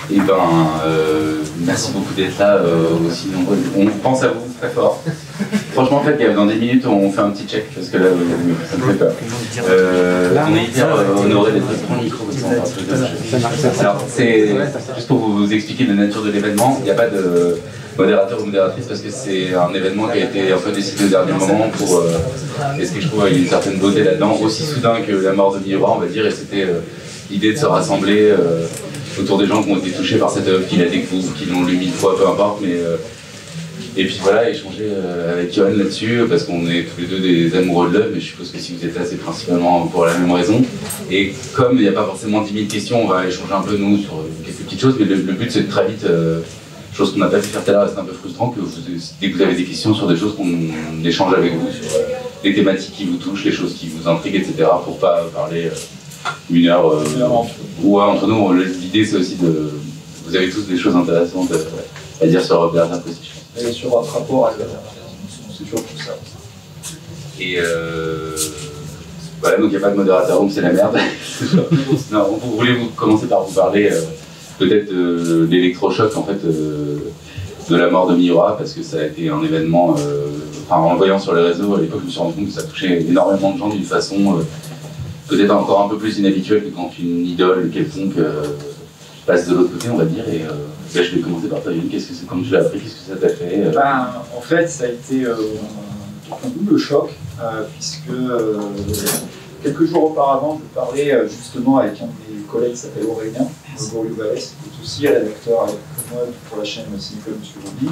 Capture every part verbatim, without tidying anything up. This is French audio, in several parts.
Et ben, euh, merci beaucoup d'être là euh, aussi nombreux. On pense à vous très fort. Franchement, en fait, dans dix minutes, on fait un petit check parce que là, euh, ça me fait peur. Euh, on est hyper euh, honoré d'être prendre le micro. Alors, c'est juste pour vous expliquer la nature de l'événement. Il n'y a pas de modérateur ou modératrice parce que c'est un événement qui a été un peu décidé au dernier moment pour. Euh, et ce que je trouve, il y a une certaine beauté là-dedans, aussi soudain que la mort de Miura, on va dire, et c'était euh, l'idée de se rassembler. Euh, autour des gens qui ont été touchés par cette œuvre, qui la découvrent, qui l'ont lu mille fois, peu importe, mais euh, et puis voilà, échanger euh, avec Johan là-dessus, parce qu'on est tous les deux des amoureux de l'œuvre, mais je suppose que si vous êtes là, c'est principalement pour la même raison. Et comme il n'y a pas forcément dix mille questions, on va échanger un peu, nous, sur quelques petites choses, mais le, le but, c'est de très vite, euh, chose qu'on n'a pas pu faire tout à l'heure, c'est un peu frustrant, que vous, dès que vous avez des questions sur des choses qu'on échange avec vous, sur euh, les thématiques qui vous touchent, les choses qui vous intriguent, et cetera, pour pas parler euh, une heure, euh, ou entre nous. L'idée, c'est aussi de... Vous avez tous des choses intéressantes à dire sur Bernard Position. Et sur votre rapport à l'œuvre, c'est toujours tout ça. Et euh... voilà, donc il n'y a pas de modérateur, donc c'est la merde. Non, vous voulez vous commencer par vous parler euh, peut-être de l'électrochoc, en fait, euh, de la mort de Miura, parce que ça a été un événement, euh, enfin, en le voyant sur les réseaux, à l'époque, je me suis rendu compte que ça touchait énormément de gens d'une façon euh, peut-être encore un peu plus inhabituelle que quand une idole quelconque euh, passe de l'autre côté, on va dire. Et euh, là, je vais commencer par toi, Yann. Qu'est-ce que c'est, comme tu l'as appris, qu'est-ce que ça t'a fait euh... ben, En fait, ça a été euh, un double choc, euh, puisque euh, quelques jours auparavant, je parlais euh, justement avec un de mes collègues qui s'appelle Aurélien, Goriou-Valès, qui est aussi rédacteur avec moi pour la chaîne Cinéclub Monsieur Lobby,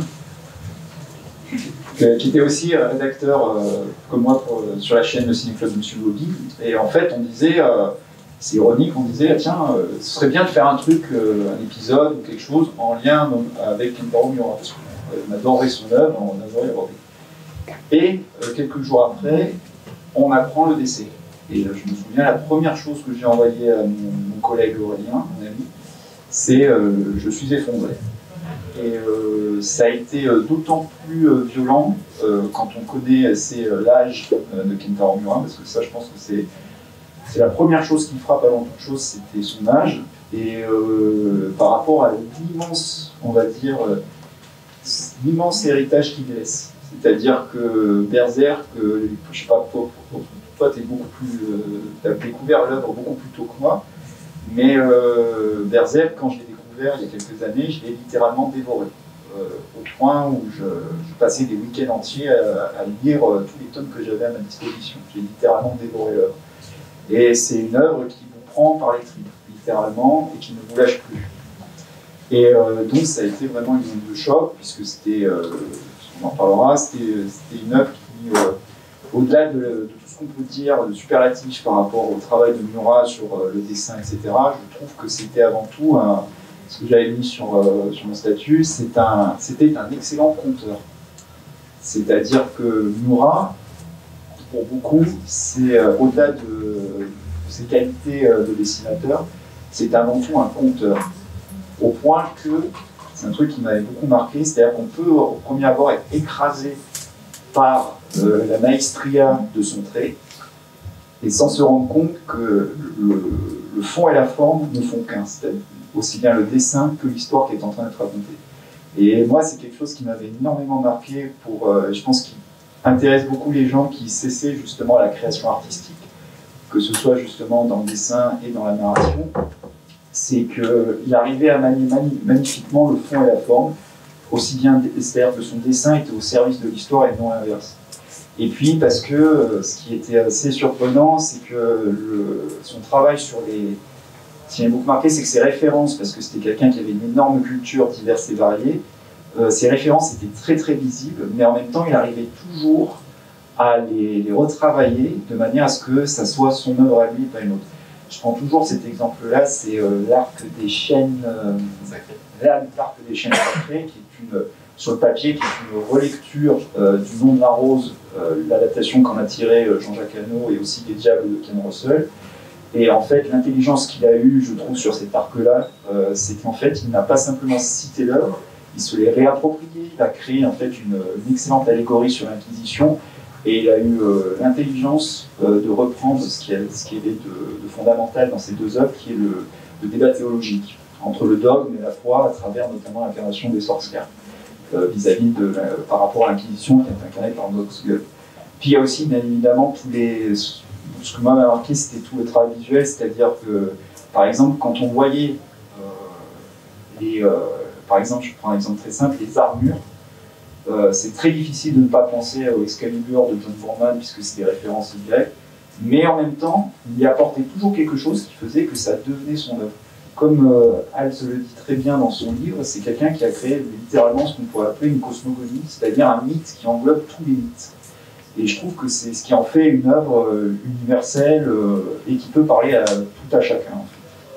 qui était aussi rédacteur euh, comme moi pour, euh, sur la chaîne Cinéclub Monsieur Lobby. Et en fait, on disait, euh, c'est ironique, on disait, ah, tiens, euh, ce serait bien de faire un truc, euh, un épisode ou quelque chose en lien donc, avec Kentaro Miura. Parce qu'on adorait son œuvre, on adorait Rory. Et euh, quelques jours après, on apprend le décès. Et euh, je me souviens, la première chose que j'ai envoyée à mon, mon collègue Aurélien, mon ami, c'est euh, je suis effondré. Et euh, ça a été euh, d'autant plus euh, violent euh, quand on connaît assez euh, l'âge euh, de Kentaro Miura, parce que ça, je pense que c'est c'est la première chose qui me frappe avant toute chose, c'était son âge. Et euh, par rapport à l'immense, on va dire, euh, l'immense héritage qu'il laisse. C'est-à-dire que Berserk, euh, je sais pas, toi, toi tu es beaucoup plus, euh, tu as découvert l'œuvre beaucoup plus tôt que moi, mais euh, Berserk, quand je l'ai découvert il y a quelques années, je l'ai littéralement dévoré. Euh, au point où je, je passais des week-ends entiers à, à lire euh, tous les tomes que j'avais à ma disposition. J'ai littéralement dévoré l'œuvre. Et c'est une œuvre qui vous prend par les tripes, littéralement, et qui ne vous lâche plus. Et euh, donc ça a été vraiment une onde de choc, puisque c'était, euh, on en parlera, c'était une œuvre qui, euh, au-delà de, de tout ce qu'on peut dire de superlatif par rapport au travail de Miura sur euh, le dessin, et cetera, je trouve que c'était avant tout, un, ce que j'avais mis sur, euh, sur mon statut, c'était un, c'était un excellent conteur. C'est-à-dire que Miura, pour beaucoup, c'est euh, au-delà de, de ses qualités euh, de dessinateur, c'est avant tout un conteur. Au point que, c'est un truc qui m'avait beaucoup marqué, c'est-à-dire qu'on peut au premier abord être écrasé par euh, la maestria de son trait, et sans se rendre compte que le, le fond et la forme ne font qu'un, c'est-à-dire aussi bien le dessin que l'histoire qui est en train d'être racontée. Et moi, c'est quelque chose qui m'avait énormément marqué, pour, euh, je pense qu'il intéresse beaucoup les gens qui cessaient justement la création artistique, que ce soit justement dans le dessin et dans la narration, c'est qu'il arrivait à manier mani magnifiquement le fond et la forme, aussi bien, c'est-à-dire que son dessin était au service de l'histoire et non l'inverse. Et puis parce que euh, ce qui était assez surprenant, c'est que le, son travail sur les... Ce qui m'a beaucoup marqué, c'est que ses références, parce que c'était quelqu'un qui avait une énorme culture diverse et variée, euh, ses références étaient très très visibles, mais en même temps il arrivait toujours à les, les retravailler de manière à ce que ça soit son œuvre à lui et pas une autre. Je prends toujours cet exemple-là, c'est euh, l'arc des chaînes euh, l'arc des chaînes sacrées, qui est une, sur le papier, qui est une relecture euh, du Nom de la Rose, euh, l'adaptation qu'en a tiré euh, Jean-Jacques Hano et aussi des Diables de Ken Russell. Et en fait, l'intelligence qu'il a eue, je trouve, sur cet arc-là, euh, c'est qu'en fait, il n'a pas simplement cité l'œuvre, il se l'est réapproprié, il a créé en fait une, une excellente allégorie sur l'Inquisition, et il a eu euh, l'intelligence euh, de reprendre ce qui, a, ce qui avait de, de fondamental dans ces deux œuvres, qui est le, le débat théologique. entre le dogme et la foi à travers notamment l'incarnation des sorcières euh, vis-à-vis de euh, par rapport à l'Inquisition qui est incarnée par Knox Gull. Puis il y a aussi bien évidemment tous les ce que moi m'a marqué, c'était tout le travail visuel, c'est-à-dire que par exemple quand on voyait euh, les euh, par exemple, je prends un exemple très simple, les armures. Euh, c'est très difficile de ne pas penser au Excalibur de John Boorman puisque c'est des références directes, mais en même temps, il y apportait toujours quelque chose qui faisait que ça devenait son œuvre. Comme euh, Hals le dit très bien dans son livre, c'est quelqu'un qui a créé littéralement ce qu'on pourrait appeler une cosmogonie, c'est-à-dire un mythe qui englobe tous les mythes. Et je trouve que c'est ce qui en fait une œuvre euh, universelle euh, et qui peut parler à tout à chacun. En fait.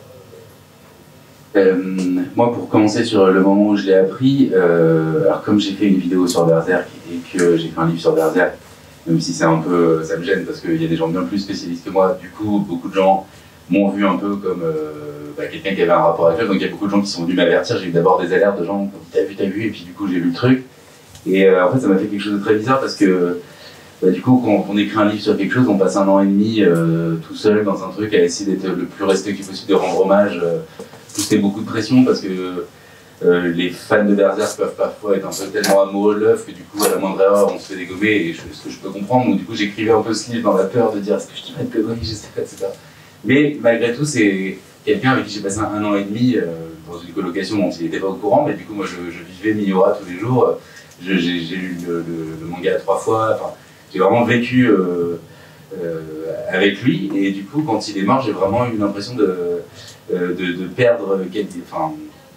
Euh, moi, pour commencer sur le moment où je l'ai appris, euh, alors comme j'ai fait une vidéo sur Berserk et que j'ai fait un livre sur Berserk, même si c'est un peu, ça me gêne parce qu'il y a des gens bien plus spécialistes que moi, du coup, beaucoup de gens m'ont vu un peu comme euh, bah, quelqu'un qui avait un rapport avec eux, donc il y a beaucoup de gens qui sont venus m'avertir. J'ai eu d'abord des alertes de gens qui ont dit t'as vu, t'as vu, et puis du coup j'ai lu le truc, et euh, en fait ça m'a fait quelque chose de très bizarre parce que bah, du coup quand on écrit un livre sur quelque chose, on passe un an et demi euh, tout seul dans un truc à essayer d'être le plus respectueux possible, de rendre hommage. Euh, C'était beaucoup de pression parce que euh, les fans de Berserk peuvent parfois être un peu tellement amoureux de l'œuvre que du coup à la moindre erreur on se fait dégommer, et je, ce que je peux comprendre. Donc du coup j'écrivais un peu ce livre dans la peur de dire est-ce que je dirais de conneries, je sais pas, et cetera. Mais malgré tout c'est quelqu'un avec qui j'ai passé un, un an et demi euh, dans une colocation dont il n'était pas au courant, mais du coup moi je, je vivais Miura tous les jours, j'ai lu le, le, le manga trois fois, enfin, j'ai vraiment vécu euh, euh, avec lui, et du coup quand il est mort j'ai vraiment eu l'impression de De, de perdre quelque, enfin,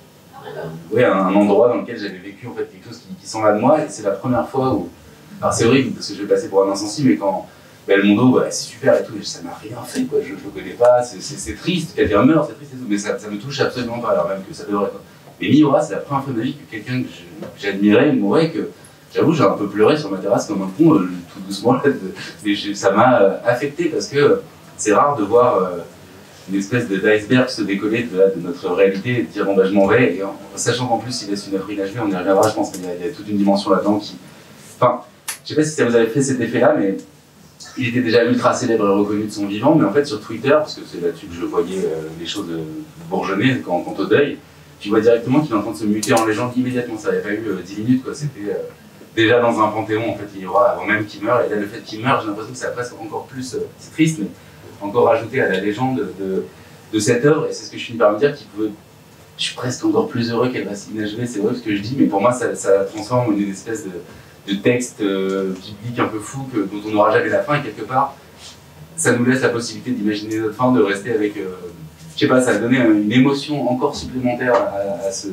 euh, ouais, un, un endroit dans lequel j'avais vécu en fait, quelque chose qui, qui s'en va de moi, et c'est la première fois où, alors c'est horrible parce que je vais passer pour un insensible, mais quand Belmondo, bah, c'est super et tout, ça m'a rien fait, quoi, je ne le connais pas, c'est triste, quelqu'un meurt, c'est triste et tout, mais ça, ça me touche absolument pas, alors même que ça devrait. Quoi. Mais Miura, c'est la première fois de ma vie que quelqu'un que j'admirais mourait, que j'avoue j'ai un peu pleuré sur ma terrasse comme un con, euh, tout doucement, là, de, mais je, ça m'a affecté parce que c'est rare de voir euh, une espèce d'iceberg se décoller de, de notre réalité et de dire bon bah je m'en vais, et en, sachant qu'en plus il laisse une œuvre inachevée, on y reviendra je pense, mais il y a, il y a toute une dimension là-dedans qui... Enfin, je sais pas si ça vous avait fait cet effet-là, mais il était déjà ultra célèbre et reconnu de son vivant, mais en fait sur Twitter, parce que c'est là-dessus que je voyais euh, les choses euh, bourgeonner quand, quand au deuil, tu vois directement qu'il est en train de se muter en légende immédiatement, ça n'avait pas eu euh, dix minutes, quoi, c'était euh, déjà dans un panthéon en fait, il y aura avant même qu'il meure, et là le fait qu'il meure, j'ai l'impression que ça a presque encore plus, euh, c'est triste, mais encore ajouté à la légende de, de cette œuvre, et c'est ce que je finis par me dire, qu'il peut, je suis presque encore plus heureux qu'elle reste inachevée, c'est vrai ce que je dis, mais pour moi ça, ça transforme en une espèce de, de texte euh, biblique un peu fou que, dont on n'aura jamais la fin, et quelque part ça nous laisse la possibilité d'imaginer notre fin, de rester avec, euh, je sais pas, ça a donné une émotion encore supplémentaire à, à, ce,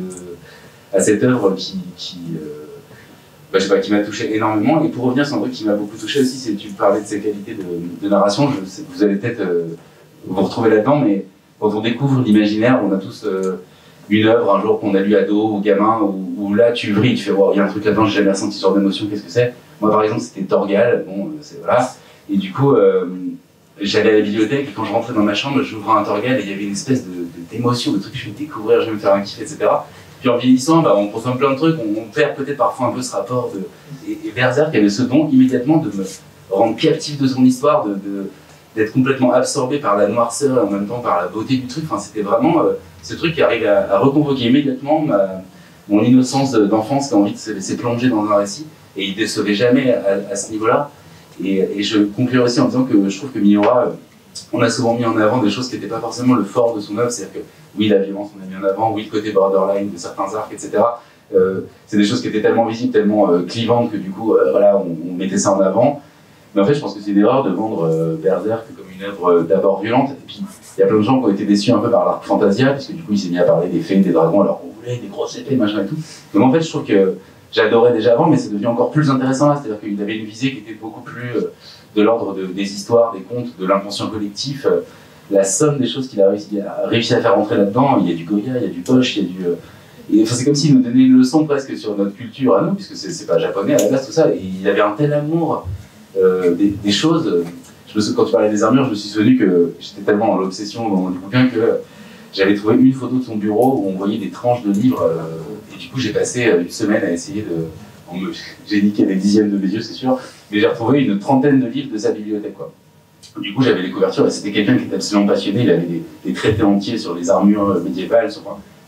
à cette œuvre qui, qui euh, bah, je sais pas, qui m'a touché énormément. Et pour revenir sur un truc qui m'a beaucoup touché aussi, c'est que tu parlais de ses qualités de, de narration, je sais, vous allez peut-être euh, vous retrouver là-dedans, mais quand on découvre l'imaginaire, on a tous euh, une œuvre un jour qu'on a lu ado ou gamin, où, où là tu vrilles, tu fais wow, il y a un truc là-dedans, j'ai jamais ressenti ce genre d'émotion, qu'est-ce que c'est? Moi par exemple c'était Torgal, bon, c'est voilà, et du coup euh, j'allais à la bibliothèque et quand je rentrais dans ma chambre, j'ouvrais un Torgal et il y avait une espèce d'émotion, de, de, de truc que je vais découvrir, je vais me faire un kiff, et cetera. Puis en vieillissant, bah, on consomme plein de trucs, on, on perd peut-être parfois un peu ce rapport de... Et, et Berserk avait ce don immédiatement de me rendre captif de son histoire, de, de, d'être complètement absorbé par la noirceur et en même temps par la beauté du truc. Enfin, c'était vraiment euh, ce truc qui arrive à, à reconvoquer immédiatement ma, mon innocence d'enfance qui a envie de se laisser plonger dans un récit, et il ne décevait jamais à, à ce niveau-là. Et, et je conclurai aussi en disant que je trouve que Miura, euh, on a souvent mis en avant des choses qui n'étaient pas forcément le fort de son œuvre, c'est-à-dire que oui, la violence, on a mis en avant, oui, le côté borderline de certains arcs, et cetera. Euh, c'est des choses qui étaient tellement visibles, tellement euh, clivantes que du coup, euh, voilà, on, on mettait ça en avant. Mais en fait, je pense que c'est une erreur de vendre euh, Berserk comme une œuvre euh, d'abord violente. Et puis, il y a plein de gens qui ont été déçus un peu par l'arc Fantasia, puisque du coup, il s'est mis à parler des fées, des dragons, alors qu'on voulait des grosses épées, machin et tout. Donc en fait, je trouve que j'adorais déjà avant, mais c'est devenu encore plus intéressant là. C'est-à-dire qu'il avait une visée qui était beaucoup plus euh, de l'ordre de, des histoires, des contes, de l'inconscient collectif. Euh, la somme des choses qu'il a réussi, a réussi à faire rentrer là-dedans, il y a du Goya, il y a du Poche, il y a du... Euh, et, enfin, c'est comme s'il nous donnait une leçon presque sur notre culture à nous, puisque c'est pas japonais à la base, tout ça. Et il avait un tel amour euh, des, des choses. Je me, quand tu parlais des armures, je me suis souvenu que j'étais tellement dans l'obsession dans du bouquin que j'avais trouvé une photo de son bureau où on voyait des tranches de livres. Euh, et du coup, j'ai passé une semaine à essayer de... J'ai niqué des dixièmes de mes yeux, c'est sûr, mais j'ai retrouvé une trentaine de livres de sa bibliothèque, quoi. Du coup, j'avais les couvertures et c'était quelqu'un qui était absolument passionné. Il avait des, des traités entiers sur les armures médiévales. Sur, enfin,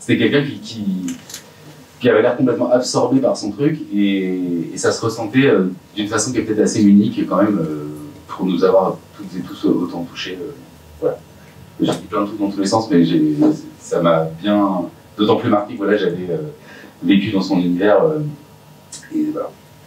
c'était quelqu'un qui, qui, qui avait l'air complètement absorbé par son truc, et, et ça se ressentait euh, d'une façon qui est peut-être assez unique, et quand même, euh, pour nous avoir toutes et tous autant touchés. Euh, voilà. J'ai dit plein de trucs dans tous les sens, mais ça m'a bien, d'autant plus marqué que voilà, j'avais euh, vécu dans son univers, euh, et voilà.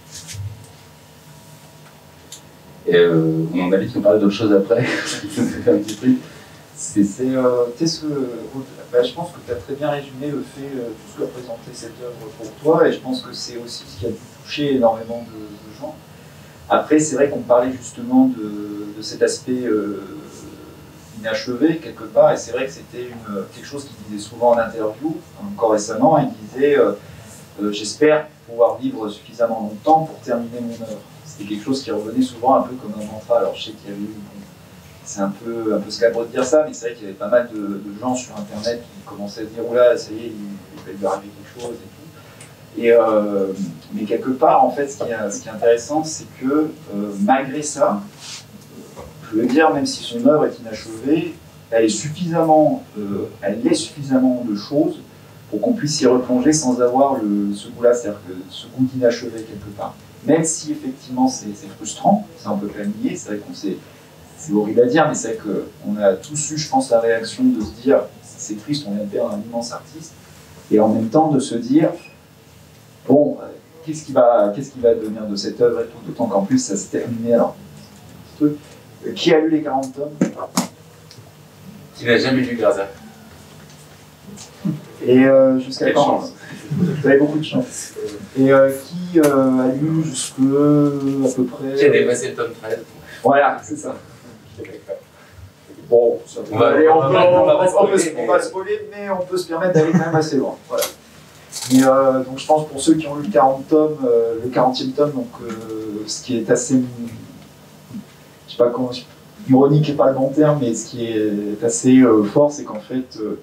Et euh, on en a dit qu'on parlait d'autres choses après, ça me fait un petit truc. C'est, euh, ce que, bah, je pense que tu as très bien résumé le fait euh, tout ce qu'a présenté cette œuvre pour toi, et je pense que c'est aussi ce qui a pu toucher énormément de, de gens. Après, c'est vrai qu'on parlait justement de, de cet aspect euh, inachevé quelque part, et c'est vrai que c'était une, quelque chose qu'il disait souvent en interview, encore récemment. Il disait euh, euh, j'espère pouvoir vivre suffisamment longtemps pour terminer mon œuvre. C'était quelque chose qui revenait souvent un peu comme un mantra. Alors je sais qu'il y avait eu, bon, c'est un peu, un peu scabreux de dire ça, mais c'est vrai qu'il y avait pas mal de, de gens sur internet qui commençaient à se dire oula, ça y est, il, il va lui arriver quelque chose et tout. Et, euh, mais quelque part, en fait, ce qui est, ce qui est intéressant, c'est que euh, malgré ça, je veux dire, même si son œuvre est inachevée, elle est suffisamment, euh, elle est suffisamment de choses pour qu'on puisse s'y replonger sans avoir le, ce goût-là, c'est-à-dire que ce goût d'inachevé quelque part. Même si effectivement c'est frustrant, ça on peut pas le nier, c'est vrai qu'on s'est, c'est horrible à dire, mais c'est vrai qu'on a tous eu, je pense, la réaction de se dire c'est triste, on vient de perdre un immense artiste, et en même temps de se dire bon, qu'est-ce qui va, qu'est-ce qui va devenir de cette œuvre et tout, d'autant qu'en plus ça s'est terminé. Alors, ce truc, qui a lu les quarante tomes? Qui n'a jamais lu Garza? Et euh, jusqu'à quand? Vous avez beaucoup de chance. Et euh, qui euh, a lu jusque à peu près... J'ai dépassé le tome treize. Voilà, c'est ça. Bon, ça on va aller, on, on, va, on, va, on, on, peut, mais... on va spoiler, mais on peut se permettre d'aller quand même assez loin. Voilà. Mais euh, donc je pense pour ceux qui ont lu le quarante tomes, euh, le quarantième tome, donc euh, ce qui est assez, je sais pas comment, ironique n'est pas le bon terme, mais ce qui est assez euh, fort, c'est qu'en fait, euh,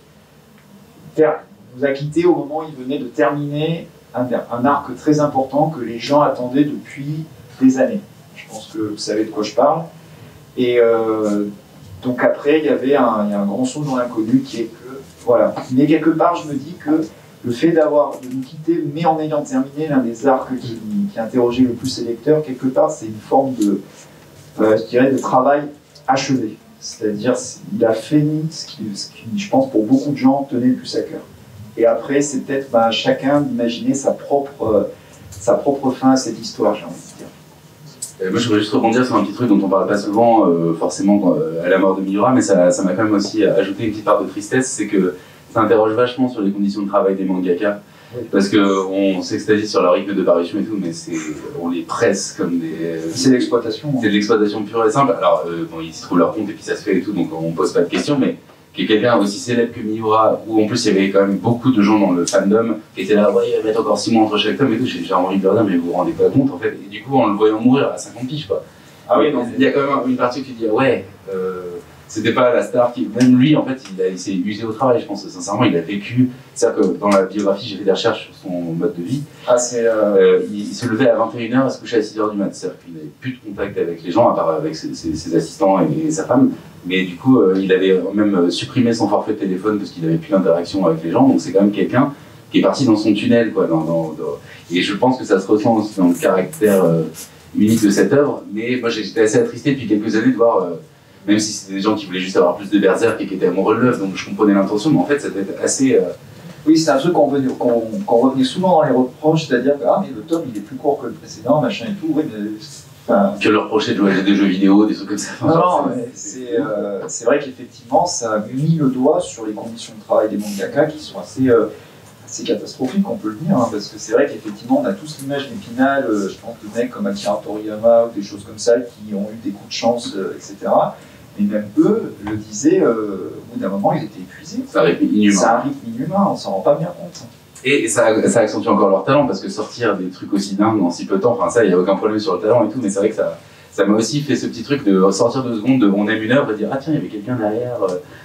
Terre nous a quittés au moment où il venait de terminer un, un arc très important que les gens attendaient depuis des années. Je pense que vous savez de quoi je parle. Et euh, donc après, il y avait un, il y a un grand saut dans l'inconnu qui est que, voilà. Mais quelque part, je me dis que le fait d'avoir de nous quitter, mais en ayant terminé l'un des arcs qui, qui interrogeait le plus les lecteurs, quelque part, c'est une forme de, euh, je dirais, de travail achevé. C'est-à-dire, il a fini ce qui, ce qui, je pense, pour beaucoup de gens, tenait le plus à cœur. Et après, c'est peut-être bah, chacun d'imaginer sa propre, euh, sa propre fin à cette histoire, j'ai envie de dire. Euh, moi, je voudrais juste rebondir sur un petit truc dont on ne parle pas souvent, euh, forcément, euh, à la mort de Miura, mais ça m'a quand même aussi ajouté une petite part de tristesse, c'est que ça interroge vachement sur les conditions de travail des mangaka. Oui. Parce qu'on s'extasie sur leur rythme de parution et tout, mais on les presse comme des... C'est de l'exploitation. C'est de l'exploitation pure et simple. Alors, euh, bon, ils se trouvent leur compte et puis ça se fait et tout, donc on ne pose pas de questions, mais qui est quelqu'un aussi célèbre que Miura, où en plus il y avait quand même beaucoup de gens dans le fandom qui étaient là, ouais, il va mettre encore six mois entre chaque tome et tout, j'ai envie de leur dire, mais vous vous rendez pas compte en fait, et du coup en le voyant mourir à cinquante piges quoi. Ah oui, donc il y a quand même une partie qui dit, ouais, euh, c'était pas la star qui. Même lui en fait, il, il s'est usé au travail, je pense, sincèrement, il a vécu. C'est-à-dire que dans la biographie, j'ai fait des recherches sur son mode de vie. Ah, c'est. Euh... Euh, il, il se levait à vingt et une heures et se couchait à six heures du mat. C'est-à-dire qu'il n'avait plus de contact avec les gens, à part avec ses, ses, ses assistants et, et sa femme. Mais du coup, euh, il avait même supprimé son forfait de téléphone parce qu'il n'avait plus d'interaction avec les gens. Donc c'est quand même quelqu'un qui est parti dans son tunnel, quoi. Dans, dans, dans... Et je pense que ça se ressent aussi dans le caractère euh, unique de cette œuvre. Mais moi, j'étais assez attristé depuis quelques années de voir, euh, même si c'était des gens qui voulaient juste avoir plus de berserk et qui étaient amoureux de l'œuvre, donc je comprenais l'intention, mais en fait, ça devait être assez. Euh... Oui, c'est un truc qu'on qu qu revenait souvent dans les reproches, c'est-à-dire que ah, mais le tome il est plus court que le précédent, machin et tout. Oui, mais. Enfin, que leur reprocher de jouer à des jeux vidéo, des trucs comme ça. Non, non, mais c'est euh, vrai qu'effectivement, ça a mis le doigt sur les conditions de travail des mangaka qui sont assez, euh, assez catastrophiques, on peut le dire, hein, parce que c'est vrai qu'effectivement, on a tous l'image d'Épinal, euh, je pense de mecs comme Akira Toriyama ou des choses comme ça qui ont eu des coups de chance, euh, et cetera. Mais même eux le disaient, euh, au bout d'un moment, ils étaient épuisés. C'est un rythme inhumain. C'est un rythme inhumain, on s'en rend pas bien compte. Et ça, ça accentue encore leur talent, parce que sortir des trucs aussi dingues en si peu de temps, enfin ça, il n'y a aucun problème sur le talent et tout, mais c'est vrai que ça ça m'a aussi fait ce petit truc de sortir deux secondes, de on aime une œuvre et dire ah tiens, il y avait quelqu'un derrière.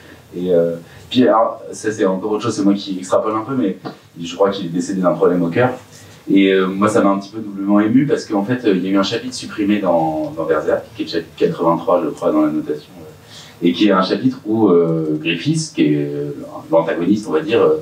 Et euh, puis alors, ça c'est encore autre chose, c'est moi qui extrapole un peu, mais je crois qu'il est décédé d'un problème au cœur. Et euh, moi ça m'a un petit peu doublement ému, parce qu'en fait, il y a eu un chapitre supprimé dans, dans Berserk, qui est le chapitre quatre-vingt-trois, je crois, dans la notation, et qui est un chapitre où euh, Griffiths, qui est l'antagoniste, on va dire,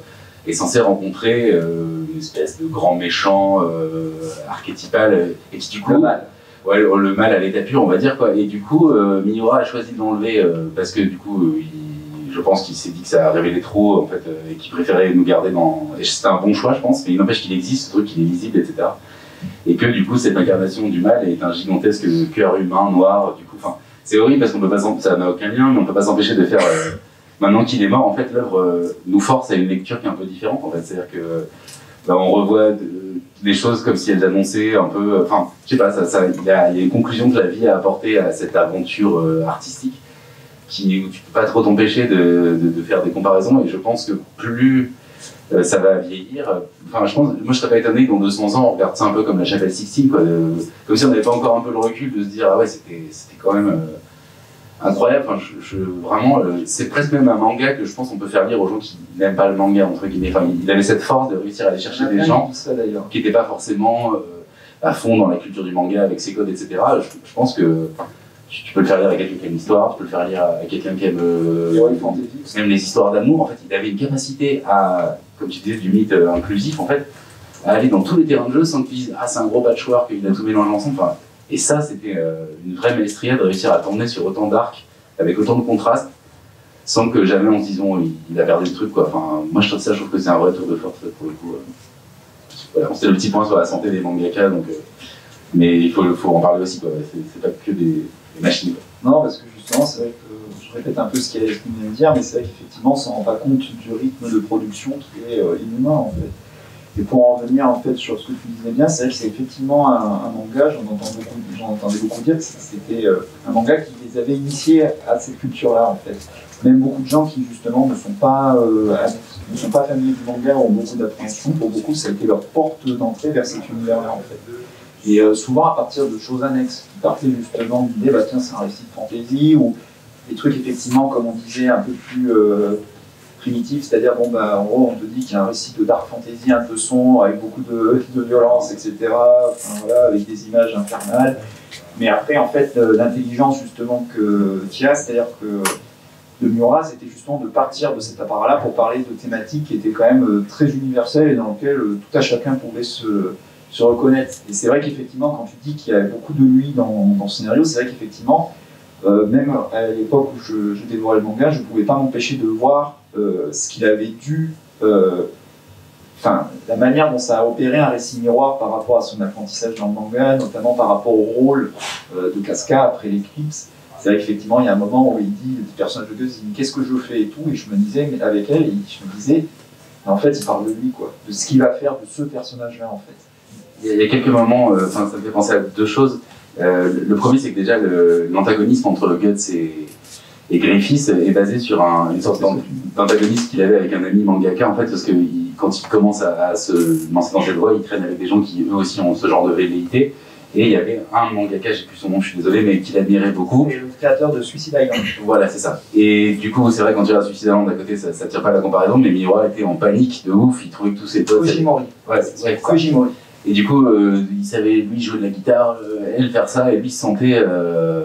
est censé rencontrer euh, une espèce de grand méchant euh, archétypal, et qui du coup... Le mal. Ouais, le, le mal à l'état pur, on va dire, quoi. Et du coup, euh, Miura a choisi de l'enlever euh, parce que du coup, euh, il, je pense qu'il s'est dit que ça a révélé trop, en fait, euh, et qu'il préférait nous garder dans... Et c'était un bon choix, je pense, mais il n'empêche qu'il existe, ce truc, qu'il est lisible, et cetera. Et que du coup, cette incarnation du mal est un gigantesque cœur humain, noir, du coup, enfin... C'est horrible parce qu'on peut pas s'en- ça n'a aucun lien, mais on peut pas s'empêcher de faire. Euh, maintenant qu'il est mort, en fait, l'œuvre euh, nous force à une lecture qui est un peu différente. En fait, c'est-à-dire que bah, on revoit de, des choses comme si elles annonçaient un peu. Enfin, je sais pas, ça, ça, il y a, il y a une conclusion que la vie a apportée à cette aventure euh, artistique, qui où tu peux pas trop t'empêcher de, de, de faire des comparaisons. Et je pense que plus euh, ça va vieillir. Enfin, je pense, moi, je serais pas étonné que dans deux cents ans, on regarde ça un peu comme la chapelle Sixtine, quoi. De, comme si on n'avait pas encore un peu le recul de se dire, ah ouais, c'était, c'était quand même euh, incroyable. Enfin, je, je, vraiment, euh, c'est presque même un manga que je pense qu'on peut faire lire aux gens qui n'aiment pas le manga, entre guillemets. Enfin, il avait cette force de réussir à aller chercher des gens ça, qui n'étaient pas forcément euh, à fond dans la culture du manga avec ses codes, et cetera. Je, je pense que tu, tu peux le faire lire à quelqu'un qui aime l'histoire, tu peux le faire lire à quelqu'un qui aime euh, même les histoires d'amour. En fait, il avait une capacité à, comme tu disais, du mythe euh, inclusif, en fait, à aller dans tous les terrains de jeu sans que tu dises ah c'est un gros patchwork, il a tout mélangé ensemble. Enfin, et ça, c'était euh, une vraie maestria de réussir à t'emmener sur autant d'arcs, avec autant de contrastes, sans que jamais on se dise oh, il, il a perdu le truc, quoi. Enfin, moi je trouve ça, je trouve que c'est un vrai tour de force pour le coup. Euh. Voilà, c'était le petit point sur la santé des mangaka, donc, euh, mais il faut, faut en parler aussi, quoi. C'est, c'est pas que des, des machines, quoi. Non, parce que justement, c'est vrai que je répète un peu ce qu'il vient de dire, mais c'est vrai qu'effectivement, on ne se rend pas compte du rythme de production qui est euh, inhumain, en fait. Et pour en revenir en fait sur ce que tu disais bien, c'est vrai que c'est effectivement un, un manga, j'en entends beaucoup, j'en entendais beaucoup dire que c'était euh, un manga qui les avait initiés à cette culture-là, en fait. Même beaucoup de gens qui justement ne sont pas euh, ne sont pas familiers du manga ont beaucoup d'appréhension. Pour beaucoup, ça a été leur porte d'entrée vers cet univers-là, en fait. Et euh, souvent à partir de choses annexes, qui partaient justement de l'idée, bah tiens, c'est un récit de fantasy, ou des trucs effectivement, comme on disait, un peu plus euh, primitifs, c'est-à-dire, bon, bah, en gros, on te dit qu'il y a un récit de dark fantasy un peu sombre, avec beaucoup de, de violence, et cetera, enfin, voilà, avec des images infernales. Mais après, en fait, euh, l'intelligence justement que qu'il y a, c'est-à-dire que de Miura, c'était justement de partir de cet appareil-là pour parler de thématiques qui étaient quand même euh, très universelles et dans lesquelles euh, tout à chacun pouvait se se reconnaître. Et c'est vrai qu'effectivement, quand tu dis qu'il y avait beaucoup de lui dans, dans ce scénario, c'est vrai qu'effectivement, euh, même à l'époque où je, je dévorais le manga, je ne pouvais pas m'empêcher de voir euh, ce qu'il avait dû, euh, enfin, la manière dont ça a opéré un récit miroir par rapport à son apprentissage dans le manga, notamment par rapport au rôle euh, de Casca après l'éclipse. C'est vrai qu'effectivement, il y a un moment où il dit, le personnage de Gus, il dit qu'est-ce que je fais et tout, et je me disais, mais avec elle, et je me disais, en fait, il parle de lui, quoi, de ce qu'il va faire de ce personnage-là, en fait. Il y a quelques moments, euh, ça me fait penser à deux choses. Euh, le premier, c'est que déjà le, l'antagonisme entre le Guts et, et Griffiths est basé sur un, une sorte d'antagonisme qu'il avait avec un ami mangaka, en fait, parce que il, quand il commence à, à se lancer dans cette voie, il traîne avec des gens qui eux aussi ont ce genre de velléité. Et il y avait un mangaka, j'ai plus son nom, je suis désolé, mais qu'il admirait beaucoup. C'est le créateur de Suicide Island. Voilà, c'est ça. Et du coup, c'est vrai, quand tu regardes Suicide Island à côté, ça, ça tire pas la comparaison, mais Miura était en panique de ouf, il trouvait que tous ses potes. Kojimori. Ouais, c'est ouais, Kojimori. Et du coup, euh, il savait, lui, jouer de la guitare, euh, elle faire ça, et lui, il se sentait. Euh,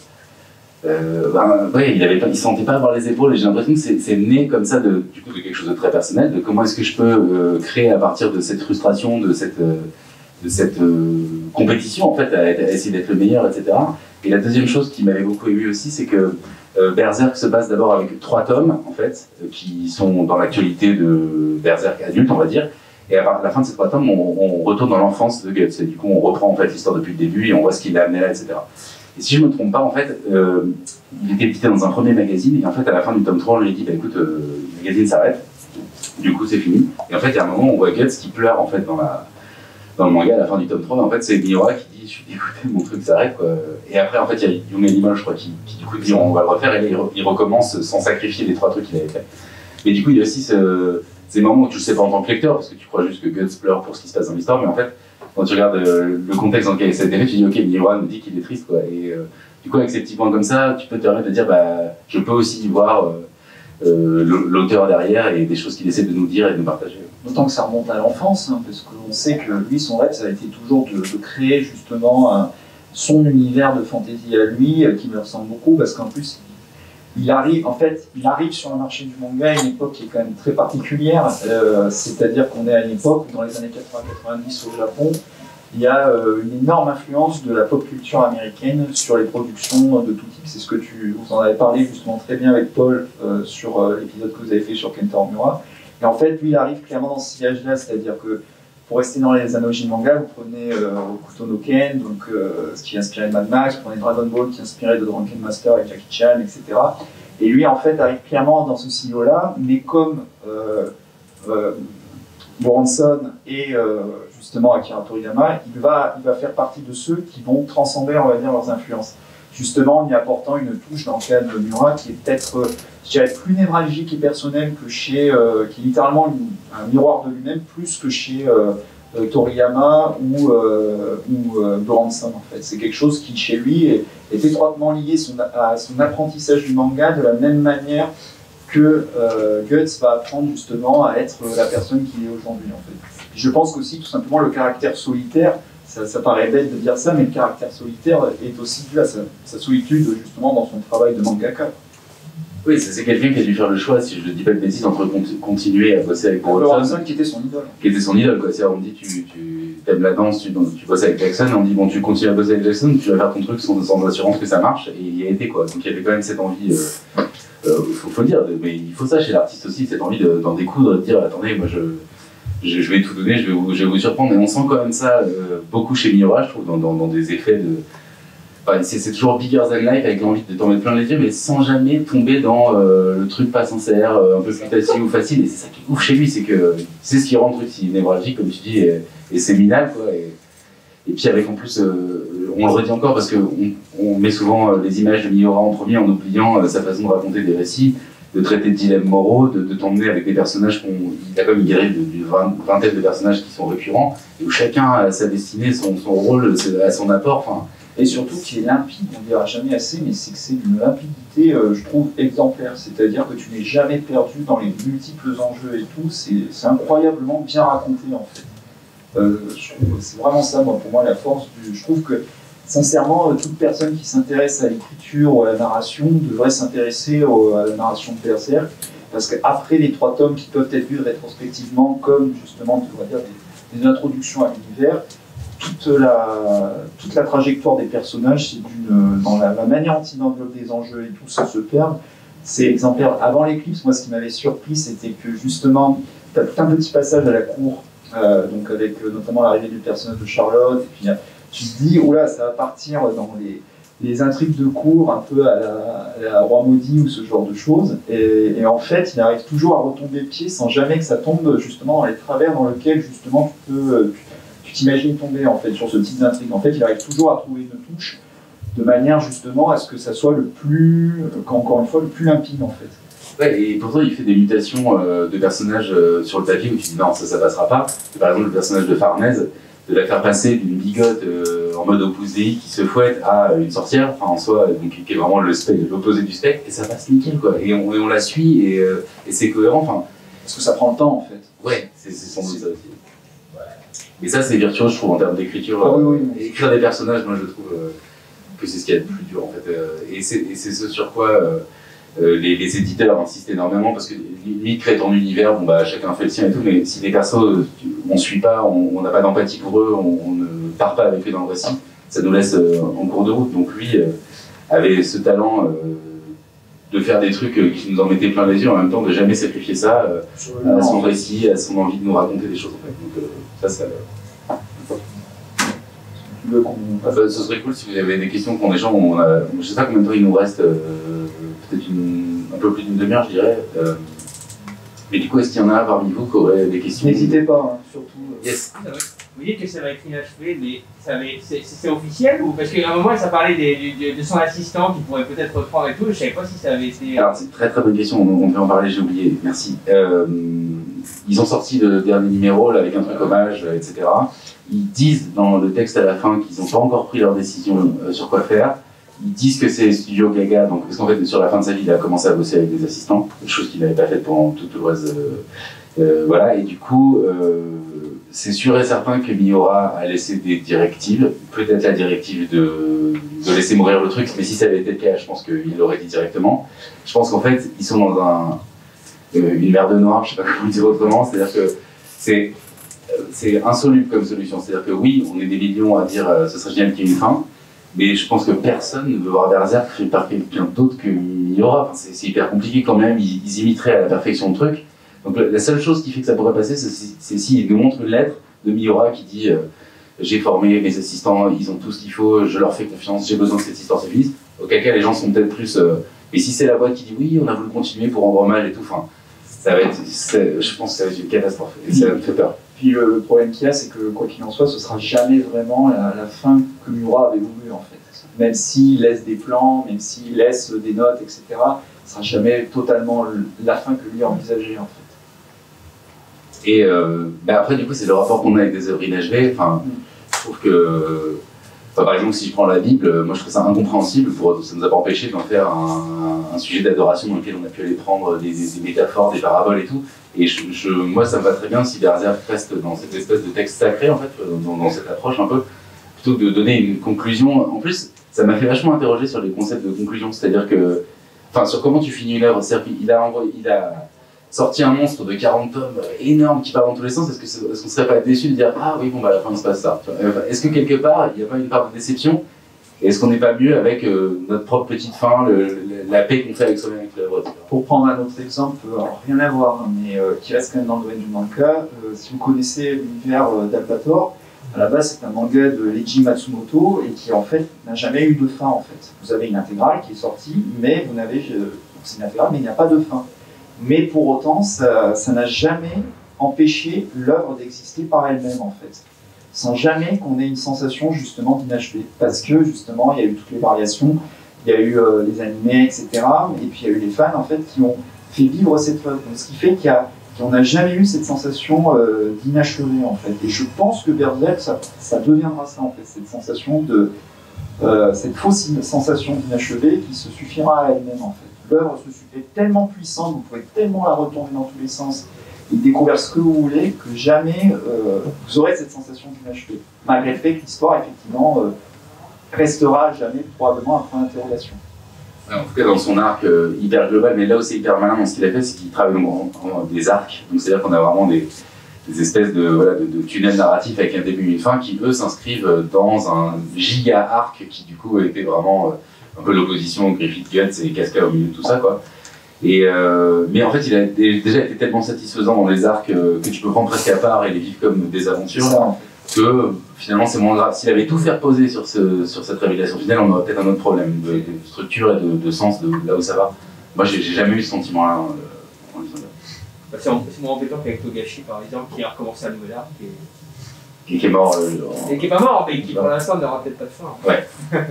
euh, ben, ouais, il avait pas, il se sentait pas avoir les épaules, et j'ai l'impression que c'est, c'est né comme ça, de, du coup, de quelque chose de très personnel, de comment est-ce que je peux euh, créer à partir de cette frustration, de cette, euh, de cette euh, compétition, en fait, à, à essayer d'être le meilleur, et cetera. Et la deuxième chose qui m'avait beaucoup ému aussi, c'est que euh, Berserk se passe d'abord avec trois tomes, en fait, euh, qui sont dans l'actualité de Berserk adulte, on va dire. Et à la fin de ces trois tomes, on, on retourne dans l'enfance de Guts. Et du coup, on reprend en fait l'histoire depuis le début et on voit ce qui l'a amené là, et cetera. Et si je ne me trompe pas, en fait, euh, il était édité dans un premier magazine. Et en fait, à la fin du tome trois, on lui dit bah, écoute, euh, le magazine s'arrête. Du coup, c'est fini. Et en fait, il y a un moment où on voit Guts qui pleure en fait dans, la, dans le manga à la fin du tome trois. En fait, c'est Miura qui dit je suis dégoûté, mon truc s'arrête. Quoi. Et après, en fait, il y a Yume Lima, je crois, qui, qui du coup dit on va le refaire. Et là, il, re, il recommence sans sacrifier les trois trucs qu'il avait fait. Mais du coup, il y a aussi ce. C'est des moments où tu le sais pas en tant que lecteur, parce que tu crois juste que Guts pleure pour ce qui se passe dans l'histoire, mais en fait, quand tu regardes euh, le contexte dans lequel ça a été fait, tu dis ok, Miura nous dit qu'il est triste, quoi. Et euh, du coup, avec ces petits points comme ça, tu peux te permettre de dire bah, je peux aussi voir euh, euh, l'auteur derrière et des choses qu'il essaie de nous dire et de nous partager. D'autant que ça remonte à l'enfance, hein, parce qu'on sait que lui, son rêve, ça a été toujours de, de créer justement un, son univers de fantaisie à lui, euh, qui me ressemble beaucoup, parce qu'en plus, il arrive, en fait, il arrive sur un marché du manga à une époque qui est quand même très particulière, euh, c'est-à-dire qu'on est à une époque où dans les années quatre-vingts quatre-vingt-dix au Japon, il y a euh, une énorme influence de la pop culture américaine sur les productions de tout type. C'est ce que tu vous en avez parlé justement très bien avec Paul euh, sur euh, l'épisode que vous avez fait sur Kenta Omura. Et en fait, lui, il arrive clairement dans ce sillage-là, c'est-à-dire que pour rester dans les analogies manga, vous prenez euh, Hokuto no Ken, donc, euh, ce qui est inspiré de Mad Max, vous prenez Dragon Ball qui est inspiré de Drunken Master avec Jackie Chan, et cetera. Et lui, en fait, arrive clairement dans ce silo-là, mais comme euh, euh, Goranson et euh, justement Akira Toriyama, il va, il va faire partie de ceux qui vont transcender, on va dire, leurs influences. Justement, en y apportant une touche dans le cas de Miura qui est peut-être, euh, je dirais, plus névralgique et personnelle que chez, euh, qui est littéralement une, un miroir de lui-même, plus que chez euh, euh, Toriyama ou, euh, ou euh, Goranson, en fait. C'est quelque chose qui, chez lui, est, est étroitement lié son, à son apprentissage du manga de la même manière que euh, Guts va apprendre justement à être la personne qu'il est aujourd'hui, en fait. Je pense qu'aussi, tout simplement, le caractère solitaire, Ça, ça paraît bête de dire ça, mais le caractère solitaire est aussi dû à sa, sa solitude, justement, dans son travail de mangaka. Oui, c'est quelqu'un qui a dû faire le choix, si je ne dis pas de bêtises, entre continuer à bosser avec Goranson, qui était son idole. Qui était son idole, quoi. On me dit, tu, tu aimes la danse, tu, tu bosses avec Jackson, et on me dit, bon, tu continues à bosser avec Jackson, tu vas faire ton truc sans, sans assurance que ça marche, et il y a été, quoi. Donc il y avait quand même cette envie, euh, euh, faut, faut le dire, mais il faut ça chez l'artiste aussi, cette envie d'en découdre, de dire, attendez, moi je... Je, je vais tout donner, je vais vous, je vais vous surprendre, et on sent quand même ça euh, beaucoup chez Miura, je trouve, dans, dans, dans des effets de... Enfin, c'est toujours bigger than life, avec l'envie de t'en mettre plein les yeux, mais sans jamais tomber dans euh, le truc pas sincère, euh, un peu facile ou facile, et c'est ça qui est ouf chez lui, c'est que c'est ce qui rend le truc si névralgique, comme tu dis, et, et séminal, quoi. Et, et puis avec en plus, euh, on le redit encore, parce qu'on on met souvent euh, les images de Miura en premier, en oubliant euh, sa façon de raconter des récits, de traiter de dilemmes moraux, de, de t'emmener avec des personnages qu'on... Il a comme une grille d'une vingtaine de personnages qui sont récurrents, et où chacun a sa destinée, son, son rôle, a son apport. Enfin, et surtout qui est limpide, on ne dira jamais assez, mais c'est que c'est d'une limpidité, euh, je trouve, exemplaire. C'est-à-dire que tu n'es jamais perdu dans les multiples enjeux et tout, c'est incroyablement bien raconté en fait. Euh, c'est vraiment ça, moi, pour moi, la force du... Je trouve que sincèrement, toute personne qui s'intéresse à l'écriture ou à la narration devrait s'intéresser à la narration de Berserk, parce qu'après les trois tomes qui peuvent être vus rétrospectivement comme justement, on va dire, des, des introductions à l'univers, toute la, toute la trajectoire des personnages, c'est d'une, dans la, la manière dont ils enveloppent des enjeux et tout, ça se perd. C'est exemplaire. Avant l'éclipse, moi, ce qui m'avait surpris, c'était que justement, tu as tout un petit passage à la cour, euh, donc avec euh, notamment l'arrivée du personnage de Charlotte, et puis tu te dis, oula, ça va partir dans les, les intrigues de cour, un peu à la, à la Roi Maudit ou ce genre de choses. Et, et en fait, il arrive toujours à retomber pied sans jamais que ça tombe justement dans les travers dans lesquels justement tu peux, tu t'imagines tomber en fait sur ce type d'intrigue. En fait, il arrive toujours à trouver une touche de manière justement à ce que ça soit le plus, encore une fois, le plus limpide en fait. Ouais, et pourtant il fait des mutations euh, de personnages euh, sur le papier où tu dis non, ça, ça passera pas. Et par exemple, le personnage de Farnèse, de la faire passer d'une bigote euh, en mode opus dei qui se fouette à une sorcière, enfin en soi, donc, qui est vraiment l'opposé du spectre, et ça passe nickel quoi. Et on, et on la suit et, euh, et c'est cohérent. Enfin, parce que ça prend le temps en fait. Ouais, c'est sans doute ça aussi. Ouais. Mais ça c'est virtuose, je trouve, en termes d'écriture. Ah, oui, oui, oui. Écrire des personnages, moi je trouve euh, que c'est ce qu'il y a de plus dur en fait. Euh, et c'est ce sur quoi euh, euh, les, les éditeurs insistent énormément, parce que limite crée ton univers, bon bah chacun fait le sien et tout, mais si les persos, on suit pas, on n'a pas d'empathie pour eux, on, on ne part pas avec eux dans le récit, ça nous laisse euh, en cours de route. Donc lui euh, avait ce talent euh, de faire des trucs euh, qui nous en mettaient plein les yeux, en même temps de jamais sacrifier ça euh, à son récit, à son envie de nous raconter des choses en fait. Donc euh, ça, ça euh, ah, bah, ce serait cool si vous avez des questions qu'on échange. On a, je sais pas combien de temps il nous reste, euh, peut-être un peu plus d'une demi-heure, je dirais. Euh, mais du coup, est-ce qu'il y en a parmi vous qui auraient des questions? N'hésitez pas, hein, surtout. Euh... Yes. Vous dites que ça va être inachevé, mais c'est officiel ou parce qu'à un moment ça parlait des, de, de son assistant qui pourrait peut-être reprendre et tout, je savais pas si ça avait été. Alors c'est une très très bonne question, on, on peut en parler, j'ai oublié, merci. Euh, ils ont sorti le dernier numéro là, avec un truc hommage, et cetera. Ils disent dans le texte à la fin qu'ils n'ont pas encore pris leur décision euh, sur quoi faire. Ils disent que c'est Studio Gaga, donc, parce qu'en fait sur la fin de sa vie il a commencé à bosser avec des assistants, chose qu'il n'avait pas faite pendant tout le reste. Euh, euh, voilà, et du coup. Euh, c'est sûr et certain que Miura a laissé des directives, peut-être la directive de, de laisser mourir le truc, mais si ça avait été le cas, je pense qu'il l'aurait dit directement. Je pense qu'en fait, ils sont dans un, euh, une mer de noir, je sais pas comment dire autrement, c'est-à-dire que c'est c'est insoluble comme solution. C'est-à-dire que oui, on est des millions à dire euh, ce serait génial qu'il y ait une fin, mais je pense que personne ne veut voir Berserk fait par quelqu'un d'autre que Miura. Enfin, c'est hyper compliqué quand même, ils, ils imiteraient à la perfection le truc. Donc la seule chose qui fait que ça pourrait passer, c'est s'il nous montre une lettre de Miura qui dit euh, j'ai formé mes assistants, ils ont tout ce qu'il faut, je leur fais confiance, j'ai besoin que cette histoire se finisse. Auquel cas les gens sont peut-être plus... Euh, et si c'est la boîte qui dit oui, on a voulu continuer pour rendre hommage et tout, enfin, ça va être, je pense que ça va être une catastrophe, et ça me fait peur. Puis le, le problème qu'il y a, c'est que quoi qu'il en soit, ce sera jamais vraiment la, la fin que Miura avait voulu en fait. Même s'il laisse des plans, même s'il laisse des notes, et cetera, ce sera jamais totalement la fin que lui a envisagée en fait. Et euh, bah après, du coup, c'est le rapport qu'on a avec des œuvres inachevées. Enfin, mm. Je trouve que, enfin, par exemple, si je prends la Bible, moi je trouve ça incompréhensible. Pour, ça ne nous a pas empêché d'en faire un, un sujet d'adoration dans lequel on a pu aller prendre des, des, des métaphores, des paraboles et tout. Et je, je, moi, ça me va très bien si Berserk reste dans cette espèce de texte sacré, en fait, dans, dans cette approche un peu, plutôt que de donner une conclusion. En plus, ça m'a fait vachement interroger sur les concepts de conclusion, c'est-à-dire que, enfin, sur comment tu finis une œuvre. C'est-à-dire qu'il a, il a sorti un monstre de quarante tomes énorme qui part dans tous les sens. Est-ce qu'on est, est serait pas déçu de dire ah oui, bon, bah à la fin il se passe ça. Est-ce que quelque part, il n'y a pas une part de déception? Et est-ce qu'on n'est pas mieux avec euh, notre propre petite fin, le, le, la paix qu'on fait avec soi-même avec l'œuvre? Pour prendre un autre exemple, alors rien à voir, mais euh, qui reste quand même dans le domaine du manga, euh, si vous connaissez l'univers euh, d'Albator, à la base c'est un manga de Leiji Matsumoto et qui en fait n'a jamais eu de fin en fait. Vous avez une intégrale qui est sortie, mais vous n'avez, euh, c'est une intégrale, mais il n'y a pas de fin. Mais pour autant, ça n'a jamais empêché l'œuvre d'exister par elle-même en fait. Sans jamais qu'on ait une sensation justement d'inachevé. Parce que justement, il y a eu toutes les variations, il y a eu euh, les animés, et cetera. Et puis il y a eu les fans en fait qui ont fait vivre cette œuvre. Ce qui fait qu'on n'a jamais eu cette sensation euh, d'inachevé en fait. Et je pense que Berserk, ça, ça deviendra ça en fait, cette sensation de, euh, cette fausse sensation d'inachevé qui se suffira à elle-même en fait. L'œuvre est tellement puissante, vous pouvez tellement la retourner dans tous les sens et découvrir ce que vous voulez, que jamais euh, vous aurez cette sensation d'inachevé. Malgré le fait que l'histoire, effectivement, euh, restera jamais probablement un point d'interrogation. En tout cas, dans son arc euh, hyper global, mais là où c'est hyper malin dans ce qu'il a fait, c'est qu'il travaille dans, dans des arcs. Donc c'est-à-dire qu'on a vraiment des, des espèces de, voilà, de, de tunnels narratifs avec un début et une fin qui, eux, s'inscrivent dans un giga arc qui, du coup, était vraiment euh, un peu l'opposition au Griffith Guts et Casca au milieu de tout ça, quoi. Et euh, mais en fait, il a déjà été tellement satisfaisant dans les arcs euh, que tu peux prendre presque à part et les vivre comme des aventures, ça, que euh, finalement c'est moins grave. S'il avait tout fait reposer sur, ce, sur cette révélation finale, on aurait peut-être un autre problème de, de structure et de, de sens de là où ça va. Moi, j'ai jamais eu ce sentiment-là euh, en lisant ça. Bah, c'est moins embêtant qu'avec Togashi, par exemple, qui a recommencé un nouvel arc. Et... Qui, qui est mort. Euh, en... Et qui est pas mort, mais qui pour l'instant n'aura peut-être pas de fin. Ouais.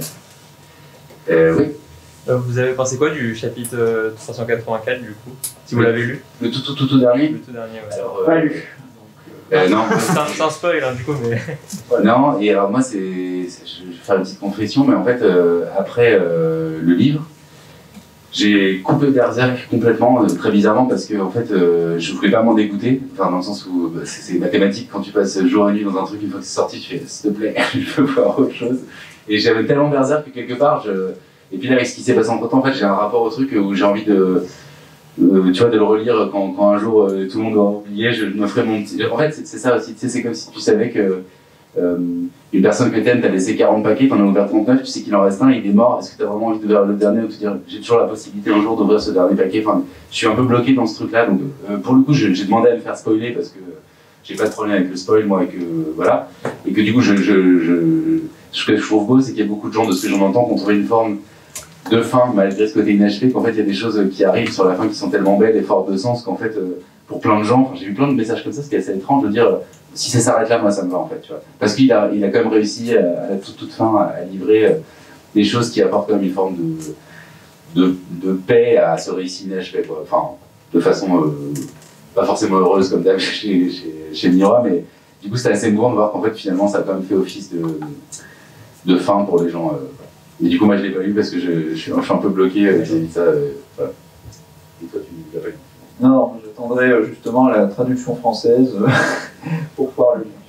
euh, oui. Vous avez pensé quoi du chapitre trois cent quatre-vingt-quatre du coup? Si vous le, l'avez lu? Le tout tout tout, tout dernier? Le tout dernier, ouais. Alors, euh, pas lu. Euh, non. C'est un, un spoil hein, du coup, mais. Non, et alors moi, c'est, je vais faire une petite confession, mais en fait, euh, après euh, le livre, j'ai coupé Berserk complètement, euh, très bizarrement, parce que en fait, euh, je voulais pas m'en dégoûter, enfin dans le sens où bah, c'est mathématique, quand tu passes jour et nuit dans un truc, une fois que c'est sorti, tu fais s'il te plaît, je veux voir autre chose. Et j'avais tellement Berserk que quelque part, je... Et puis là, avec ce qui s'est passé entre temps, en fait, j'ai un rapport au truc où j'ai envie de, euh, tu vois, de le relire quand, quand un jour euh, tout le monde aura oublié, je me ferai mon petit. En fait, c'est ça aussi, tu sais, c'est comme si tu savais que euh, une personne que t'aimes, t'as laissé quarante paquets, t'en as ouvert trente-neuf, tu sais qu'il en reste un, il est mort, est-ce que t'as vraiment envie d'ouvrir le dernier ou de te dire, j'ai toujours la possibilité un jour d'ouvrir ce dernier paquet? Enfin, je suis un peu bloqué dans ce truc-là, donc euh, pour le coup, j'ai demandé à me faire spoiler parce que j'ai pas de problème avec le spoil, moi, et que voilà, et que du coup, je, je, je, ce que je trouve beau, c'est qu'il y a beaucoup de gens, de ce que j'en entends, qui ont trouvé une forme de fin, malgré ce côté inachevé, qu'en fait il y a des choses qui arrivent sur la fin qui sont tellement belles et fortes de sens qu'en fait, euh, pour plein de gens, j'ai vu plein de messages comme ça, ce qui est assez étrange de dire, euh, si ça s'arrête là, moi ça me va en fait, tu vois. Parce qu'il a, il a quand même réussi à, à la toute, toute fin à, à livrer euh, des choses qui apportent comme une forme de, de, de paix à ce récit inachevé, quoi. Enfin, de façon euh, pas forcément heureuse comme d'hab chez, chez, chez Miura, mais du coup c'était assez émouvant de voir qu'en fait finalement ça a quand même fait office de, de fin pour les gens. Euh, Et du coup, moi, je l'ai pas lu parce que je, je, suis, je suis un peu bloqué euh, vis-à-vis de ça. Euh, voilà. Et toi, tu l'as pas lu? Non, j'attendrai justement la traduction française pour pouvoir le lire.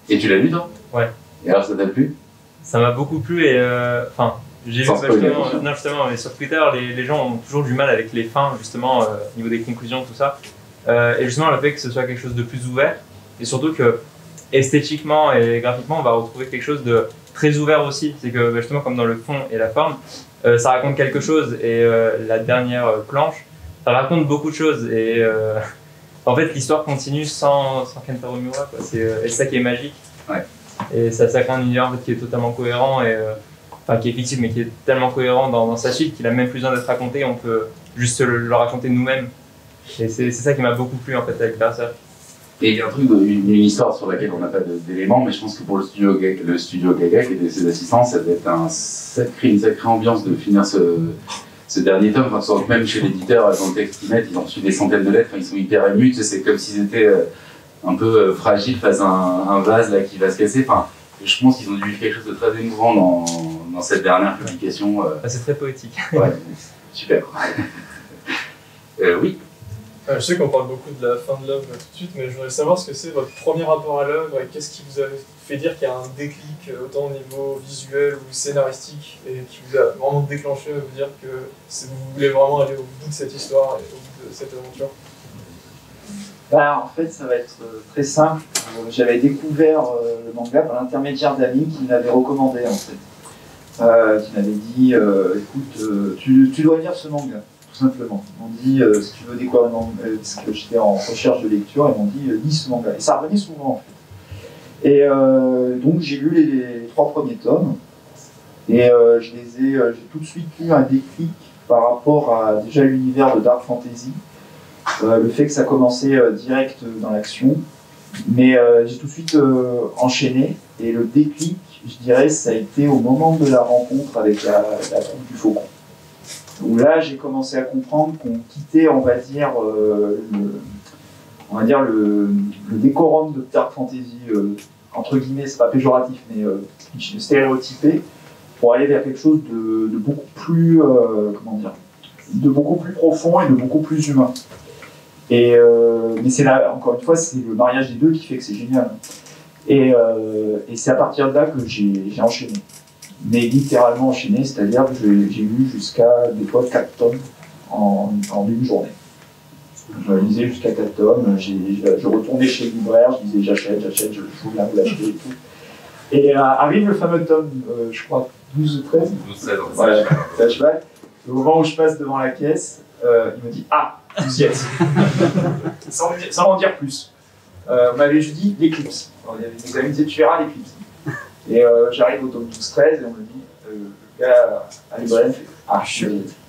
Et tu l'as lu, toi? Ouais. Et alors, ça t'a plu? Ça m'a beaucoup plu et enfin, euh, j'ai vu spoiler, justement, non, justement, mais sur Twitter, les, les gens ont toujours du mal avec les fins, justement, euh, au niveau des conclusions, tout ça. Euh, et justement, le fait que ce soit quelque chose de plus ouvert, et surtout que esthétiquement et graphiquement, on va retrouver quelque chose de très ouvert aussi. C'est que bah, justement, comme dans le fond et la forme, euh, ça raconte quelque chose et euh, la dernière planche, ça raconte beaucoup de choses. Et euh, en fait, l'histoire continue sans, sans Kentaro Miura, quoi. C'est euh, ça qui est magique. Ouais. Et ça, ça crée un univers en fait, qui est totalement cohérent, et, euh, enfin qui est fictif, mais qui est tellement cohérent dans, dans sa suite qu'il a même plus besoin d'être raconté, on peut juste le, le raconter nous-mêmes. Et c'est ça qui m'a beaucoup plu en fait avec Berserk. Et il y a un truc, une, une histoire sur laquelle on n'a pas d'éléments, mais je pense que pour le studio, le studio Gagak et ses assistants, ça doit être un sacré, une sacrée ambiance de finir ce, ce dernier tome. Enfin, même chez l'éditeur, dans le texte qu'ils mettent, ils ont reçu des centaines de lettres, enfin, ils sont hyper émus, c'est comme s'ils étaient un peu fragiles face à un, un vase là, qui va se casser. Enfin, je pense qu'ils ont dû vivre quelque chose de très émouvant dans, dans cette dernière publication. Ah, c'est très poétique. Ouais, super. euh, oui. Je sais qu'on parle beaucoup de la fin de l'œuvre tout de suite, mais je voudrais savoir ce que c'est votre premier rapport à l'œuvre et qu'est-ce qui vous a fait dire qu'il y a un déclic autant au niveau visuel ou scénaristique et qui vous a vraiment déclenché à vous dire que vous voulez vraiment aller au bout de cette histoire et au bout de cette aventure. Bah, en fait, ça va être très simple. J'avais découvert le manga par l'intermédiaire d'amis qui m'avaient recommandé en fait. Euh, qui m'avaient dit euh, écoute, euh, tu, tu dois lire ce manga. Simplement. Ils m'ont dit, euh, si tu veux découvrir un manga, parce que j'étais en recherche de lecture, ils m'ont dit, euh, lis ce manga. Et ça revenait souvent, en fait. Et euh, donc, j'ai lu les, les trois premiers tomes, et euh, je les ai, euh, j'ai tout de suite eu un déclic par rapport à déjà l'univers de Dark Fantasy, euh, le fait que ça commençait euh, direct dans l'action, mais euh, j'ai tout de suite euh, enchaîné, et le déclic, je dirais, ça a été au moment de la rencontre avec la, la troupe du Faucon. Où là, j'ai commencé à comprendre qu'on quittait, on va dire, euh, le, on va dire le, le décorum de Dark Fantasy, euh, entre guillemets, c'est pas péjoratif, mais euh, stéréotypé, pour aller vers quelque chose de, de beaucoup plus, euh, comment dire, de beaucoup plus profond et de beaucoup plus humain. Et euh, mais c'est là, encore une fois, c'est le mariage des deux qui fait que c'est génial. Et, euh, et c'est à partir de là que j'ai enchaîné. Mais littéralement enchaîné, c'est-à-dire que j'ai lu jusqu'à des fois quatre tomes en, en une journée. Je lisais jusqu'à quatre tomes, je, je retournais chez le libraire, je disais j'achète, j'achète, je viens vous l'acheter et tout. Et euh, arrive le fameux tome, euh, je crois douze ou treize. douze treize, voilà, flashback. Au moment où je passe devant la caisse, euh, il me dit ah, vous y êtes. sans, sans en dire plus. Euh, on m'avait juste dit l'éclipse. Il y avait des amis qui disaient tu verras l'éclipse. Et euh, j'arrive au tome douze treize et on me dit, euh, le gars à librairie fait ah, je suis.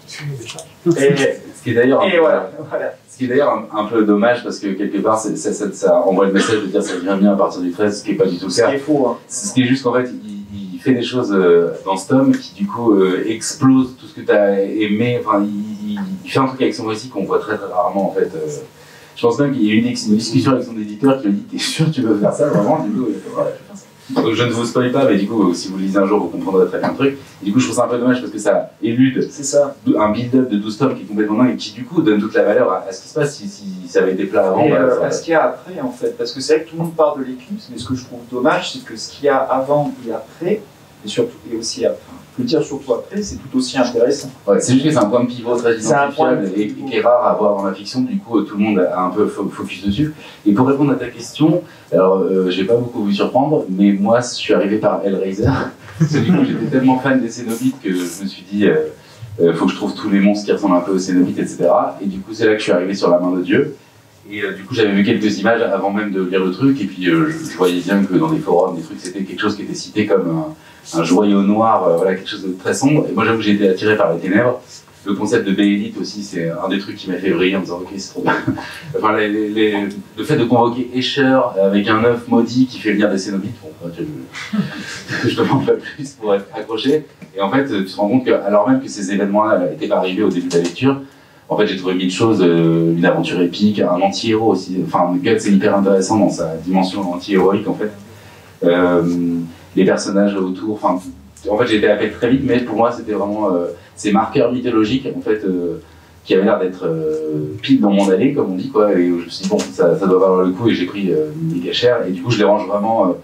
Et, ce qui est d'ailleurs un, voilà, voilà. un, un peu dommage parce que quelque part ça, ça, ça, ça envoie le message de dire ça devient bien à partir du treize, ce qui n'est pas du tout le cas. Ce qui est faux. Hein. Ce qui est juste qu'en fait, il, il fait des choses euh, dans ce tome qui du coup euh, explose tout ce que tu as aimé. Enfin, il, il, il fait un truc avec son récit qu'on voit très très rarement en fait. Euh, je pense même qu'il y a eu une, une discussion avec son éditeur qui lui dit t'es sûr que tu veux faire ça vraiment? Du coup, euh, voilà, je vais faire ça. Donc je ne vous spoil pas, mais du coup, si vous le lisez un jour, vous comprendrez très bien le truc. Et du coup, je trouve ça un peu dommage parce que ça élude ça. un build-up de douze tomes qui est complètement dingue et qui, du coup, donne toute la valeur à, à ce qui se passe. Si, si ça avait été plat avant, et, bah, euh, ça... à ce qu'il y a après, en fait. Parce que c'est vrai que tout le monde parle de l'éclipse, mais ce que je trouve dommage, c'est que ce qu'il y a avant et après, et, surtout, et aussi après, je veux dire surtout après, c'est tout aussi intéressant. Ouais, c'est juste que c'est un point de pivot très identifiable et, et qui est rare à voir dans la fiction, du coup tout le monde a un peu focus dessus. Et pour répondre à ta question, alors euh, je vais pas beaucoup vous surprendre, mais moi je suis arrivé par Hellraiser, parce que du coup j'étais tellement fan des Cénobites que je me suis dit, euh, euh, faut que je trouve tous les monstres qui ressemblent un peu aux Cénobites, et cetera. Et du coup c'est là que je suis arrivé sur la main de Dieu. Et euh, du coup j'avais vu quelques images avant même de lire le truc, et puis euh, je, je voyais bien que dans des forums, des trucs, c'était quelque chose qui était cité comme un un joyau noir, euh, voilà, quelque chose de très sombre. Et moi j'avoue que j'ai été attiré par les ténèbres. Le concept de Béélite aussi, c'est un des trucs qui m'a fait vriller en me disant ok, c'est trop bien. Enfin, les, les, les, le fait de convoquer Escher avec un œuf maudit qui fait venir des Cénobites, bon, je, je, je demande pas plus pour être accroché. Et en fait, tu te rends compte que, alors même que ces événements-là n'étaient pas arrivés au début de la lecture, en fait, j'ai trouvé mille choses, euh, une aventure épique, un anti-héros aussi. Enfin, Guts c'est hyper intéressant dans sa dimension anti-héroïque en fait. Euh, les personnages autour, enfin, en fait j'ai été happé très vite, mais pour moi c'était vraiment euh, ces marqueurs mythologiques en fait euh, qui avaient l'air d'être euh, pile dans mon allée comme on dit quoi, et je me suis dit bon ça, ça doit valoir le coup et j'ai pris euh, méga cher et du coup je les range vraiment euh,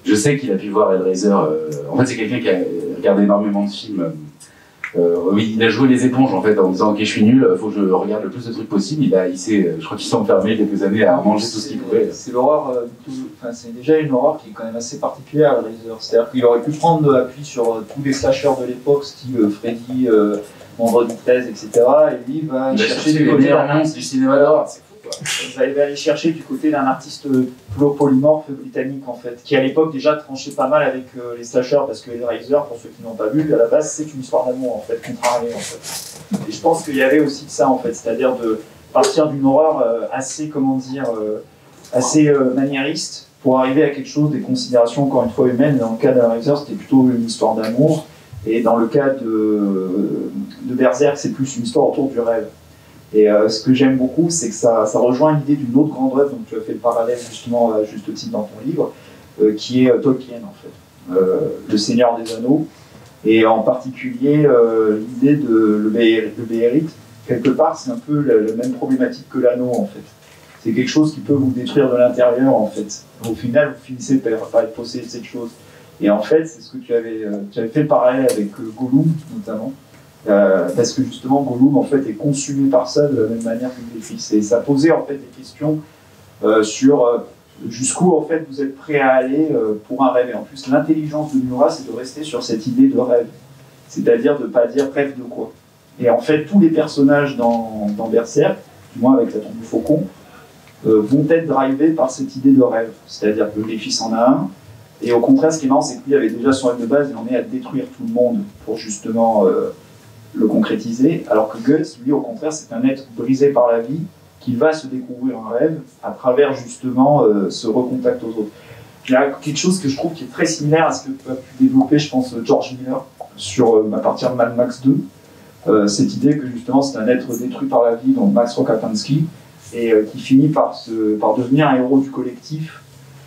je sais qu'il a pu voir Hellraiser. Euh, en fait, c'est quelqu'un qui a regardé énormément de films. Euh, oui, il a joué les éponges en fait en disant ok je suis nul, faut que je regarde le plus de trucs possible. Il a, il s'est, je crois qu'il s'est enfermé quelques années à manger tout ce qu'il pouvait. C'est l'horreur, euh, enfin c'est déjà une horreur qui est quand même assez particulière à Hellraiser. C'est-à-dire qu'il aurait pu prendre appui sur euh, tous les slashers de l'époque, style euh, Freddy, euh, Vendredi treize, et cetera. Et lui il va il chercher du du côté d'un du cinéma d'horreur. Vous allez aller chercher du côté d'un artiste polymorphe britannique en fait, qui à l'époque déjà tranchait pas mal avec euh, les slashers, parce que Hellraiser, pour ceux qui n'ont pas vu, à la base c'est une histoire d'amour en fait, contrariée en fait. Et je pense qu'il y avait aussi de ça en fait, c'est-à-dire de partir d'une horreur euh, assez, comment dire, euh, assez euh, maniériste pour arriver à quelque chose, des considérations encore une fois humaines. Dans le cas d'Hellraiser, c'était plutôt une histoire d'amour, et dans le cas de, de Berserk, c'est plus une histoire autour du rêve. Et euh, ce que j'aime beaucoup, c'est que ça, ça rejoint l'idée d'une autre grande œuvre, donc tu as fait le parallèle justement à juste titre dans ton livre, euh, qui est euh, Tolkien en fait, euh, le Seigneur des Anneaux, et en particulier euh, l'idée de le, Bé le Béhérit. Quelque part, c'est un peu la, la même problématique que l'anneau en fait. C'est quelque chose qui peut vous détruire de l'intérieur en fait. Au final, vous finissez par, par être possédé de cette chose. Et en fait, c'est ce que tu avais, euh, tu avais fait le parallèle avec euh, Gollum notamment. Euh, parce que justement Gollum en fait est consumé par ça de la même manière que les fils, et ça posait en fait des questions euh, sur euh, jusqu'où en fait vous êtes prêt à aller euh, pour un rêve. Et en plus l'intelligence de Miura, c'est de rester sur cette idée de rêve, c'est-à-dire de ne pas dire rêve de quoi. Et en fait tous les personnages dans, dans Berserk, du moins avec la tombe du faucon, euh, vont être drivés par cette idée de rêve, c'est-à-dire que les fils en a un, et au contraire ce qui est marrant, c'est que lui avait déjà son rêve de base et en est à détruire tout le monde pour justement euh, le concrétiser, alors que Guts, lui, au contraire, c'est un être brisé par la vie qui va se découvrir un rêve à travers justement euh, ce recontact aux autres. Il y a quelque chose que je trouve qui est très similaire à ce que a pu développer, je pense, George Miller sur, euh, à partir de Mad Max deux, euh, cette idée que justement c'est un être détruit par la vie, donc Max Rokatansky, et euh, qui finit par, se, par devenir un héros du collectif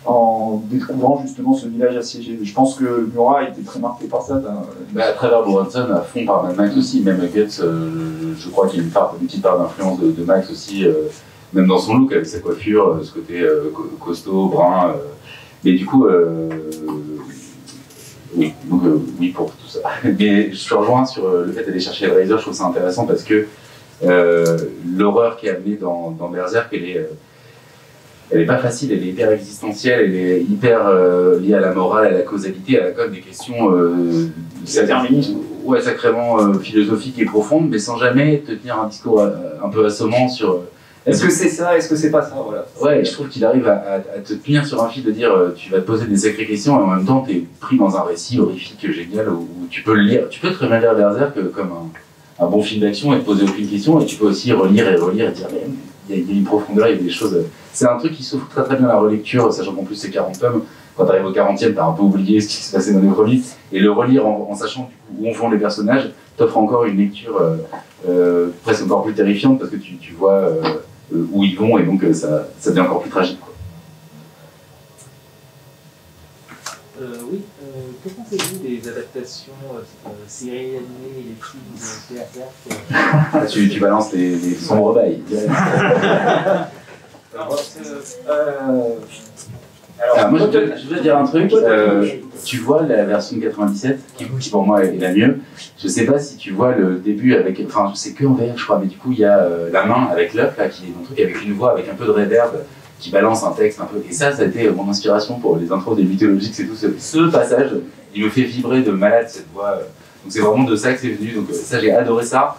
en découvrant justement ce village assiégé. Je pense que Miura a été très marqué par ça. Bah, à travers Bronson, à fond par Mad Max aussi, même Guts, euh, je crois qu'il y a une, part, une petite part d'influence de, de Max aussi, euh, même dans son look, avec sa coiffure, euh, ce côté euh, costaud, brun. Euh, mais du coup, euh, oui, donc, euh, oui pour tout ça. Mais je te rejoins sur euh, le fait d'aller chercher Hellraiser, je trouve ça intéressant parce que euh, l'horreur qui est amenée dans, dans Berserk, elle est... Euh, elle n'est pas facile, elle est hyper existentielle, elle est hyper euh, liée à la morale, à la causalité, elle a quand même des questions euh, déterministes, ouais, sacrément euh, philosophiques et profondes, mais sans jamais te tenir un discours euh, un peu assommant sur... Euh, est-ce que c'est ça, est-ce que c'est pas ça, voilà. Ouais, je trouve qu'il arrive à, à, à te tenir sur un fil, de dire euh, tu vas te poser des sacrées questions, et en même temps tu es pris dans un récit horrifique, génial, où, où tu peux le lire, tu peux très bien lire Berserk comme un, un bon film d'action et te poser aucune question, et tu peux aussi relire et relire et dire mais il y, y a une profondeur, il y a des choses... C'est un truc qui souffre très très bien la relecture, sachant qu'en plus c'est quarante tomes. Quand tu arrives au quarantième, tu as un peu oublié ce qui se passait dans les premiers. Et le relire en, en sachant du coup, où vont les personnages t'offre encore une lecture euh, euh, presque encore plus terrifiante parce que tu, tu vois euh, euh, où ils vont et donc euh, ça, ça devient encore plus tragique. Quoi. Euh, oui, euh, que pensez-vous des adaptations euh, séries animées et les films de Berserk euh... tu, tu balances les, les sombres bails. Alors, euh, alors, alors, moi, je veux, je veux dire un truc. Euh, tu vois la version de quatre-vingt-dix-sept, qui, qui pour moi est la mieux. Je sais pas si tu vois le début avec. Enfin, c'est que en V R, je crois, mais du coup, il y a euh, la main avec l'œuf, là, qui est un truc avec une voix, avec un peu de reverb, qui balance un texte un peu. Et ça, ça a été mon inspiration pour les intros des mythologiques, c'est tout. Ce, ce passage, il me fait vibrer de malade, cette voix. Donc, c'est vraiment de ça que c'est venu. Donc, ça, j'ai adoré ça.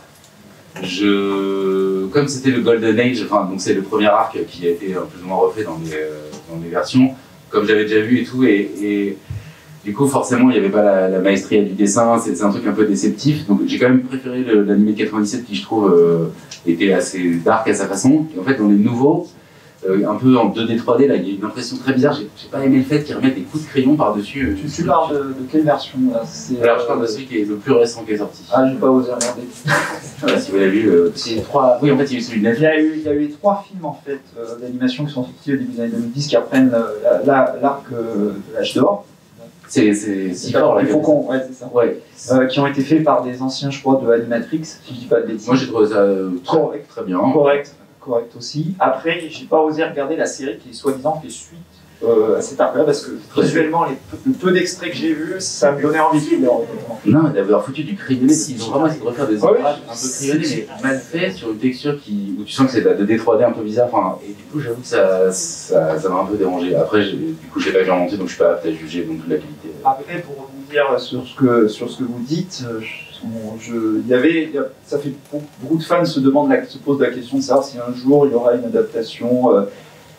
Je, comme c'était le Golden Age, enfin donc c'est le premier arc qui a été plus ou moins refait dans les, dans les versions, comme j'avais déjà vu et tout, et, et du coup forcément il n'y avait pas la, la maestria du dessin, c'est un truc un peu déceptif, donc j'ai quand même préféré l'anime de quatre-vingt-dix-sept qui je trouve euh, était assez dark à sa façon, et en fait dans les nouveaux, euh, un peu en deux D trois D, là il y a une impression très bizarre, j'ai pas aimé le fait qu'ils remettent des coups de crayon par-dessus. Tu, tu parles de, de quelle version là? Alors je parle de celui qui est le plus récent qui est sorti. Ah, j'ai pas osé regarder. Voilà, si vous l'avez vu, euh, c'est trois. Oui, en fait, il y a eu celui de Netflix. Il y a eu, il y a eu trois films en fait euh, d'animation qui sont sortis au début des années deux mille dix qui apprennent euh, l'arc euh, de l'âge d'or. C'est si fort là. Il faut qu'on, ouais, c'est ça. Ouais. Euh, qui ont été faits par des anciens, je crois, de Animatrix, si je dis pas de bêtises. Moi, j'ai trouvé ça euh, très, correct, très bien. Correct, correct aussi. Après, j'ai pas osé regarder la série qui est soi-disant fait suite euh, à cet arc-là parce que visuellement, les peu, le peu d'extraits que j'ai vus, ça me donnait envie de lire. Non, mais d'avoir foutu du crayonné, ils ont vraiment essayé de refaire des Ah oui, ombrages un peu crayonnés, mais mal fait sur une texture qui, où tu sens que c'est de la deux D trois D un peu bizarre. Enfin, et du coup, j'avoue que ça ça ça m'a un peu dérangé. Après, du coup, je l'ai pas vu en monter, donc je suis pas apte à juger donc, de la qualité. Après, pour rebondir sur ce que, sur ce que vous dites, je, je, il y avait, il y a, ça fait beaucoup de fans se, demandent la, se posent la question de savoir si un jour il y aura une adaptation euh,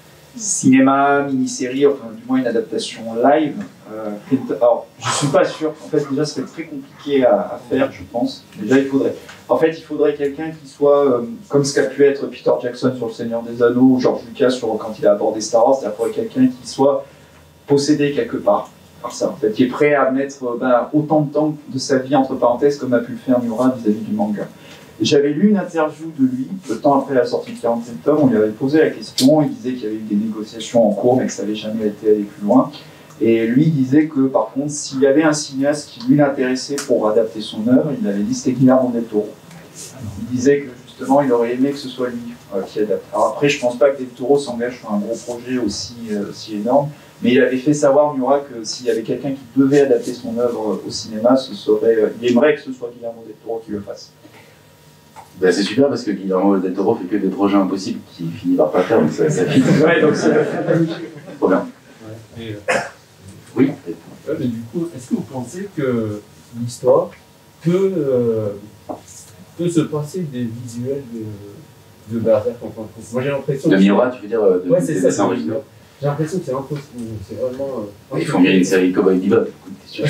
cinéma, mini-série, enfin du moins une adaptation live. Euh, alors, je suis pas sûr. En fait, déjà, ce serait très compliqué à, à faire, je pense. Déjà, il faudrait. En fait, il faudrait quelqu'un qui soit euh, comme ce qu'a pu être Peter Jackson sur Le Seigneur des Anneaux ou George Lucas sur quand il a abordé Star Wars. C'est-à-dire, il faudrait quelqu'un qui soit possédé quelque part par ça, en fait, qui est prêt à mettre euh, ben, autant de temps de sa vie entre parenthèses comme a pu le faire Miura vis-à-vis du manga. J'avais lu une interview de lui, peu de temps après la sortie de quarantaine tomes, on lui avait posé la question, il disait qu'il y avait eu des négociations en cours mais que ça n'avait jamais été allé plus loin. Et lui disait que par contre, s'il y avait un cinéaste qui lui l'intéressait pour adapter son œuvre, il avait dit c'était Guillermo del Toro. Il disait que justement, il aurait aimé que ce soit lui euh, qui adapte. Alors après, je pense pas que del Toro s'engage sur un gros projet aussi, euh, aussi énorme, mais il avait fait savoir, Miura, que s'il y avait quelqu'un qui devait adapter son œuvre au cinéma, ce serait, euh, il aimerait que ce soit Guillermo del Toro qui le fasse. Ben, c'est super parce que Guillermo del Toro fait que des projets impossibles qui finit par pas faire, donc ça, ça finit. Ouais, donc c'est trop bien. Ouais. Et, euh, Oui. ouais, mais du coup, est-ce que vous pensez que l'histoire peut, euh, peut se passer des visuels de, de Berserk en tant que... Moi j'ai l'impression De que... Miura, tu veux dire de, Ouais, de, c'est de ça. dessin c'est- original. J'ai l'impression que c'est impossible. C'est vraiment... euh, Il faut bien une série Cowboy Bebop. Ouais,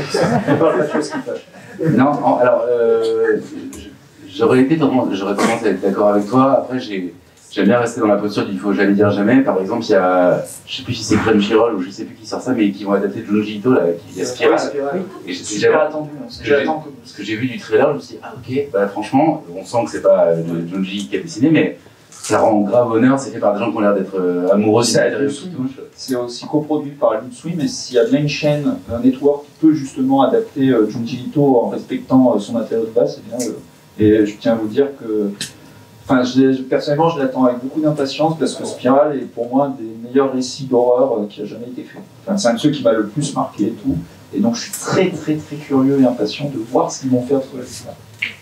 pas la chose qui fâche. Non, en- alors, euh, je- j'aurais été tendance, j'aurais tendance à être d'accord avec toi. Après, j'ai, j'aime bien rester dans la posture du il faut jamais dire jamais. Par exemple, il y a, je sais plus si c'est Crunchyroll ou je sais plus qui sort ça, mais qui vont adapter Junji Ito, là, qui est Spiral. Et j'ai- Super j'avoue- attendu. hein. ce que J'attends j'ai- que ce que j'ai vu du trailer, je me suis dit, ah ok, bah franchement, on sent que c'est pas euh, de Junji qui a dessiné, mais ça rend grave honneur, c'est fait par des gens qui ont l'air d'être euh, amoureux du C'est matériau Adult qui Swim. touche. c'est aussi coproduit par Adult Swim, mais s'il y a bien une chaîne, un network qui peut justement adapter euh, Junji Ito en respectant euh, son matériau de base, c'est bien. euh, et je tiens à vous dire que, enfin, je- je- personnellement, je l'attends avec beaucoup d'impatience parce que Spiral est pour moi un des meilleurs récits d'horreur euh, qui a jamais été fait. Enfin, c'est un de ceux qui m'a le plus marqué et tout. Et donc, je suis très, très, très curieux et impatient de voir ce qu'ils vont faire de ce récit-là.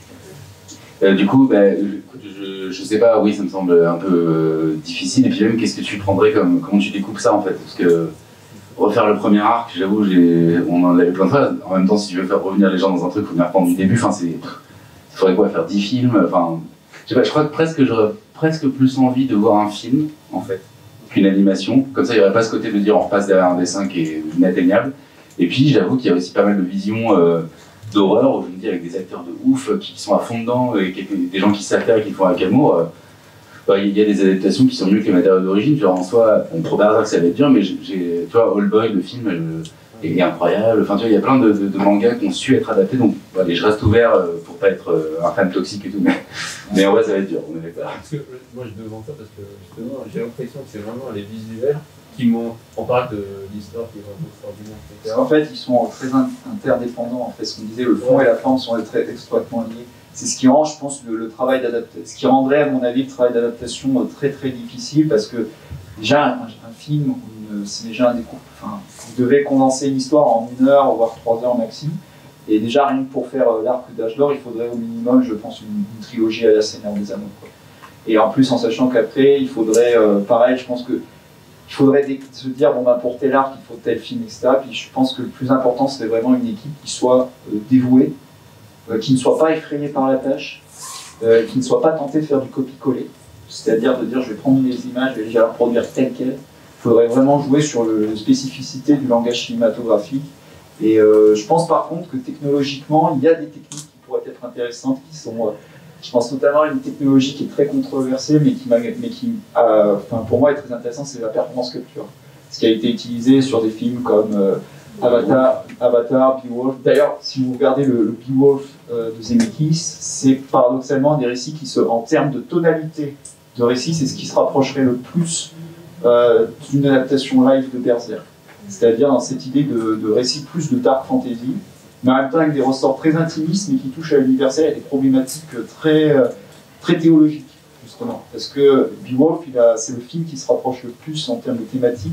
Euh, du coup, bah, écoute, je, je sais pas, oui, ça me semble un peu euh, difficile. Et puis même, qu'est-ce que tu prendrais comme, comment tu découpes ça en fait? Parce que refaire le premier arc, j'avoue, j'ai, on en avait plein de fois. En même temps, si tu veux faire revenir les gens dans un truc, il faut venir reprendre du début. Enfin, c'est, il faudrait quoi, faire dix films. Enfin, je sais pas, je crois que presque j'aurais presque plus envie de voir un film en fait qu'une animation. Comme ça, il n'y aurait pas ce côté de dire on repasse derrière un dessin qui est inatteignable. Et puis, j'avoue qu'il y a aussi pas mal de visions. Euh, d'horreur, où je me dis avec des acteurs de ouf qui sont à fond dedans, et qui, des gens qui savent faire et qui font avec amour, euh, bah, il y a des adaptations qui sont mieux que les matériaux d'origine. Genre en soi, on pourrait dire que ça va être dur, mais j'ai, j'ai- tu vois, All Boy, le film, euh, est incroyable. Enfin, tu vois, il y a plein de, de, de mangas qui ont su être adaptés, donc voilà, je reste ouvert euh, pour pas être euh, un fan toxique et tout, mais, mais en vrai, ça va être dur, on est d'accord. Parce que euh, moi je demande ça parce que justement j'ai l'impression que c'est vraiment les visuels qui m'ont. On parle de l'histoire qui est vraiment extraordinaire, et Parce cetera. qu'en fait, ils sont très in- interdépendants. En fait, ce qu'on disait, le fond et la forme sont très étroitement liés. C'est ce qui rend, je pense, le, le travail d'adaptation, ce qui rendrait, à mon avis, le travail d'adaptation euh, très très difficile parce que déjà un, un film, une- c'est déjà un découpe. Enfin, vous devez condenser une histoire en une heure voire trois heures maximum. Et déjà rien que pour faire euh, l'arc d'Âge d'Or, il faudrait au minimum, je pense, une, une trilogie à la Seigneur des Anneaux, quoi. Et en plus, en sachant qu'après, il faudrait, euh, pareil, je pense que il faudrait dé- se dire, bon, bah, pour tel arc, il faut tel film, et cetera. Puis je pense que le plus important, c'est vraiment une équipe qui soit euh, dévouée, euh, qui ne soit pas effrayée par la tâche, euh, qui ne soit pas tentée de faire du copier-coller. C'est-à-dire de dire, je vais prendre les images, je vais les reproduire telles quelles. Il faudrait vraiment jouer sur le, la spécificité du langage cinématographique. Et euh, je pense par contre que technologiquement, il y a des techniques qui pourraient être intéressantes, qui sont... Euh, je pense notamment à une technologie qui est très controversée, mais qui, m'a- mais qui a- enfin, pour moi, est très intéressante, c'est la performance capture. Ce qui a été utilisé sur des films comme euh, Avatar, Avatar, Beowulf. D'ailleurs, si vous regardez le, le Beowulf euh, de Zemeckis, c'est paradoxalement des récits qui, se, en termes de tonalité de récits, c'est ce qui se rapprocherait le plus euh, d'une adaptation live de Berserk. C'est-à-dire dans cette idée de, de récit plus de dark fantasy, mais en même temps avec des ressorts très intimistes, mais qui touchent à l'universel et des problématiques très, euh, très théologiques, justement. Parce que Beowulf, il a- c'est le film qui se rapproche le plus en termes de thématique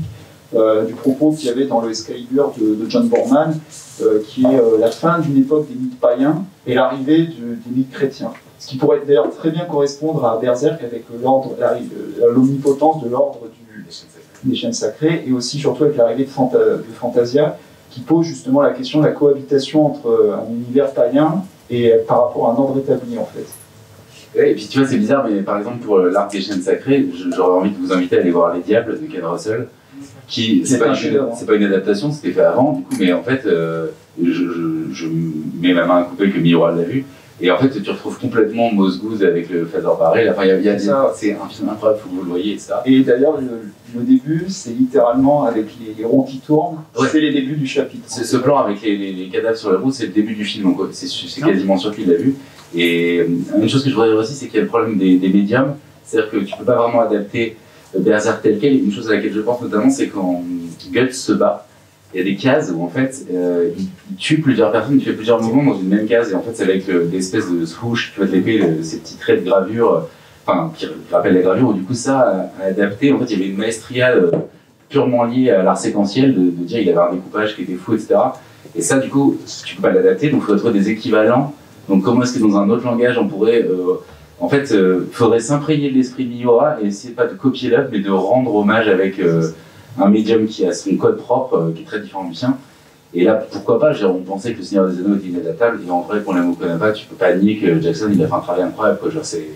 euh, du propos qu'il y avait dans le Excalibur de, de John Borman, euh, qui est euh, la fin d'une époque des mythes païens et l'arrivée de, des mythes chrétiens. Ce qui pourrait d'ailleurs très bien correspondre à Berserk avec l'ordre, l'omnipotence de l'ordre des chaînes sacrées, et aussi surtout avec l'arrivée de, Fanta, de Fantasia, qui pose justement la question de la cohabitation entre un univers païen et par rapport à un ordre établi en fait. Ouais, et puis tu vois, c'est bizarre, mais par exemple pour l'arc des chaînes sacrées, j'aurais envie de vous inviter à aller voir Les Diables de Ken Russell, qui c'est pas, pas une adaptation, c'était fait avant, du coup, mais en fait, euh, je, je, je mets ma main à couper que Miura l'a vu, et en fait, tu retrouves complètement Mos Goose avec le Feather Barrel, enfin, il y a, y a des, c'est un film incroyable, faut que vous le voyez, et ça. Et d'ailleurs, le, le début, c'est littéralement avec les, les ronds qui tournent, ouais. C'est les débuts du chapitre. Ce plan avec les, les, les cadavres sur la route, c'est le début du film, donc c'est quasiment sûr qu'il l'a vu. Et une chose que je voudrais dire aussi, c'est qu'il y a le problème des, des médiums, c'est-à-dire que tu ne peux pas vraiment adapter Berserk tel quel. Une chose à laquelle je pense notamment, c'est quand Guts se bat, il y a des cases où en fait euh, il, il tue plusieurs personnes, il fait plusieurs mouvements dans une même case, et en fait c'est avec le, des espèces de swoosh, tu vois, de l'épée, ces petits traits de gravure, enfin qui rappellent la gravure, où du coup ça à adapter, en fait il y avait une maestria euh, purement liée à l'art séquentiel, de, de dire il avait un découpage qui était fou, et cetera. Et ça du coup, tu peux pas l'adapter, donc il faudrait trouver des équivalents. Donc comment est-ce que dans un autre langage on pourrait, euh, en fait, il euh, faudrait s'imprégner de l'esprit de Miura et essayer pas de copier l'œuvre, mais de rendre hommage avec euh, un médium qui a son code propre, euh, qui est très différent du sien. Et là, pourquoi pas, genre, on pensait que le Seigneur des Anneaux était inadaptable, et en vrai, qu'on l'aime ou qu'on l'aime pas, tu peux pas nier que Jackson il a fait un travail incroyable, quoi. Genre, c'est,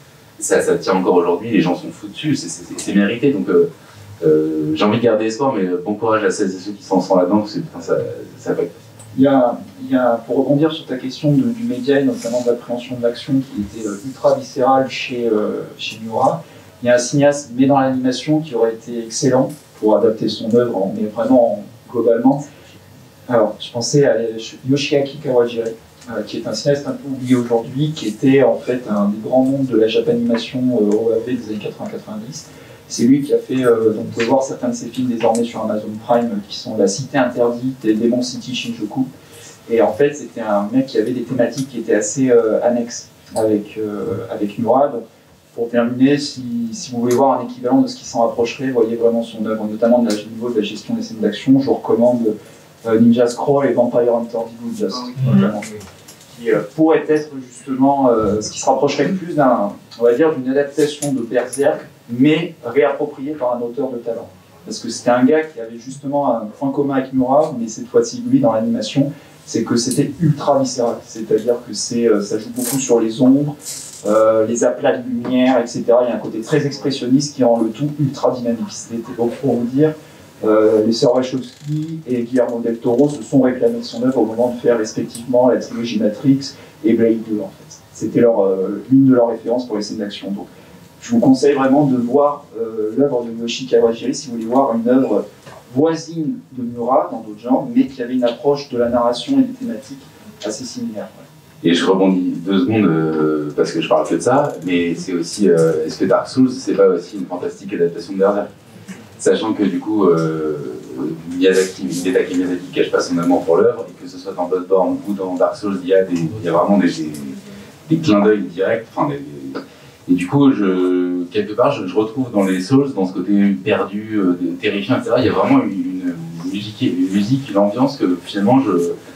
ça, ça tient encore aujourd'hui, les gens sont fous dessus, c'est mérité. Donc euh, euh, j'ai envie de garder espoir, mais bon courage à celles et ceux qui s'en sont là-dedans, parce que putain, ça, ça va pas être. Il y, a, il y a, pour rebondir sur ta question de, du média et notamment de l'appréhension de l'action qui était euh, ultra viscérale chez, euh, chez Miura, il y a un cinéaste, mais dans l'animation, qui aurait été excellent pour adapter son œuvre, mais vraiment en, globalement. Alors, je pensais à Yoshiaki Kawajiri, euh, qui est un cinéaste un peu oublié aujourd'hui, qui était en fait un des grands noms de la japanimation euh, O A V des années quatre-vingts quatre-vingt-dix. C'est lui qui a fait, euh, donc vous pouvez voir certains de ses films désormais sur Amazon Prime, euh, qui sont La Cité Interdite et Demon City Shinjuku. Et en fait, c'était un mec qui avait des thématiques qui étaient assez euh, annexes avec, euh, avec Miura. Donc, pour terminer, si, si vous voulez voir un équivalent de ce qui s'en rapprocherait, voyez vraiment son œuvre, notamment de la, du niveau de la gestion des scènes d'action. Je vous recommande euh, Ninja Scroll et Vampire Hunter D Just, notamment. Qui euh, pourrait être justement euh, ce qui se rapprocherait le plus d'un, on va dire, d'une adaptation de Berserk, mais réapproprié par un auteur de talent. Parce que c'était un gars qui avait justement un point commun avec Miura, mais cette fois-ci, lui, dans l'animation, c'est que c'était ultra viscéral. C'est-à-dire que c'est, euh, ça joue beaucoup sur les ombres, euh, les aplats de lumière, et cetera. Il y a un côté très expressionniste qui rend le tout ultra dynamique. C'était donc pour vous dire, euh, les sœurs Wachowski et Guillermo del Toro se sont réclamés de son œuvre au moment de faire respectivement la trilogie Matrix et Blade deux, en fait. C'était leur, euh, une de leurs références pour les scènes d'action. Donc, je vous conseille vraiment de voir euh, l'œuvre de Yoshi Kawajiri si vous voulez voir une œuvre voisine de Miura dans d'autres genres, mais qui avait une approche de la narration et des thématiques assez similaires. Ouais. Et je rebondis deux secondes euh, parce que je parle que de ça, mais c'est aussi, euh, est-ce que Dark Souls, c'est pas aussi une fantastique adaptation de Berserk? Sachant que du coup, euh, Miyazaki, Hidetaka Miyazaki ne cache pas son amour pour l'œuvre, et que ce soit dans Bloodborne ou dans Dark Souls, il y a, des, il y a vraiment des, des, des clins d'œil directs, enfin des, des, et du coup, je, quelque part, je, je retrouve dans les Souls, dans ce côté perdu, euh, terrifiant, et cetera, il y a vraiment une, une, musique, une musique, une ambiance que finalement, je,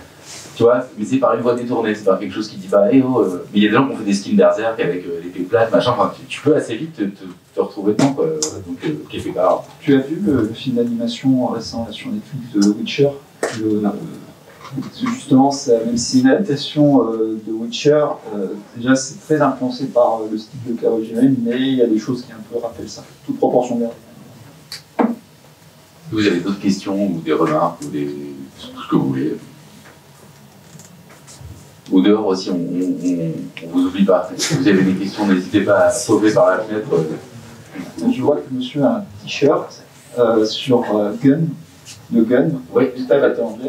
tu vois, mais c'est par une voix détournée, c'est par quelque chose qui dit pas, eh oh, euh, mais il y a des gens qui ont fait des skins Berserk avec euh, l'épée plate, machin, enfin, tu, tu peux assez vite te, te, te retrouver dedans, quoi, donc euh, quelque part. Tu as vu le, le film d'animation récent sur Netflix de Witcher, le, justement, ça, même si c'est une adaptation euh, de Witcher, euh, déjà c'est très influencé par euh, le style de Kawajiri, mais il y a des choses qui un peu rappellent ça, toute proportion gardée. Vous avez d'autres questions ou des remarques ou des... tout ce que vous voulez. Ou dehors aussi, on, on, on, on vous oublie pas. Si vous avez des questions, n'hésitez pas à sauver par la fenêtre. Je vois que monsieur a un t-shirt euh, sur euh, Gun, de Gun. Oui. J'espère que t'es anglais.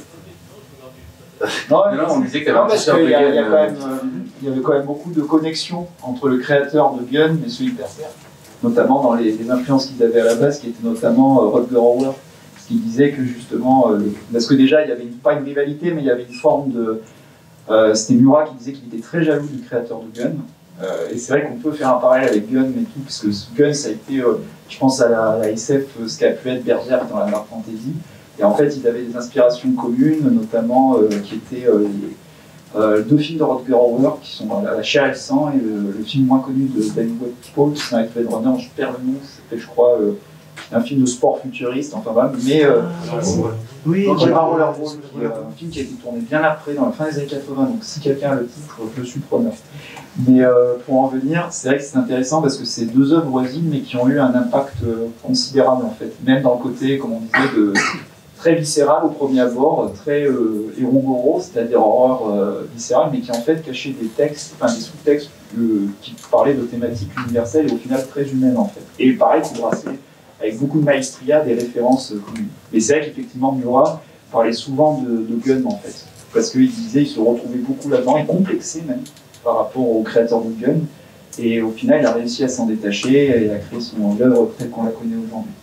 Non, non, non, on disait que t'avais un t-shirt de Gun. Il y, Gun. euh, il y avait quand même beaucoup de connexions entre le créateur de Gun et celui de Berserk, notamment dans les, les influences qu'ils avaient à la base, qui étaient notamment euh, Rutger Hauer, qui disait que justement, euh, parce que déjà il y avait une, pas une rivalité, mais il y avait une forme de... Euh, c'était Miura qui disait qu'il était très jaloux du créateur de Gun, Euh, et c'est vrai qu'on peut faire un parallèle avec Gun et tout, parce que Gun, ça a été, euh, je pense à la, la S F, ce qu'a pu être Berserk dans la Dark Fantasy. Et en fait, ils avaient des inspirations communes, notamment euh, qui étaient euh, les, euh, deux films de Rutger Hauer, qui sont La, la chair et le sang, et le, le film moins connu de Ben Westphal, c'est avec Blade Runner, je perds le nom, c'était, je crois, euh, un film de sport futuriste, enfin voilà, mais euh, Oui, donc, j'ai- Rollerball, Rollerball, qui est un film qui a été tourné bien après, dans la fin des années quatre-vingts, donc si quelqu'un a le titre, je suis preneur. Mais euh, pour en venir, c'est vrai que c'est intéressant parce que c'est deux œuvres voisines, mais qui ont eu un impact euh, considérable en fait, même dans le côté, comme on disait, de, très viscéral au premier abord, très euh, Erongoro, c'est-à-dire horreur euh, viscérale, mais qui en fait cachait des textes, enfin des sous-textes euh, qui parlaient de thématiques universelles et au final très humaines en fait. Et pareil, qui brassait avec beaucoup de maestria des références euh, communes. Mais c'est vrai qu'effectivement, Murat parlait souvent de, de Gun en fait, parce qu'il disait, il se retrouvait beaucoup là-dedans, et complexé même, par rapport au créateur de Gun, et au final, il a réussi à s'en détacher et à créer son œuvre telle qu'on la connaît aujourd'hui.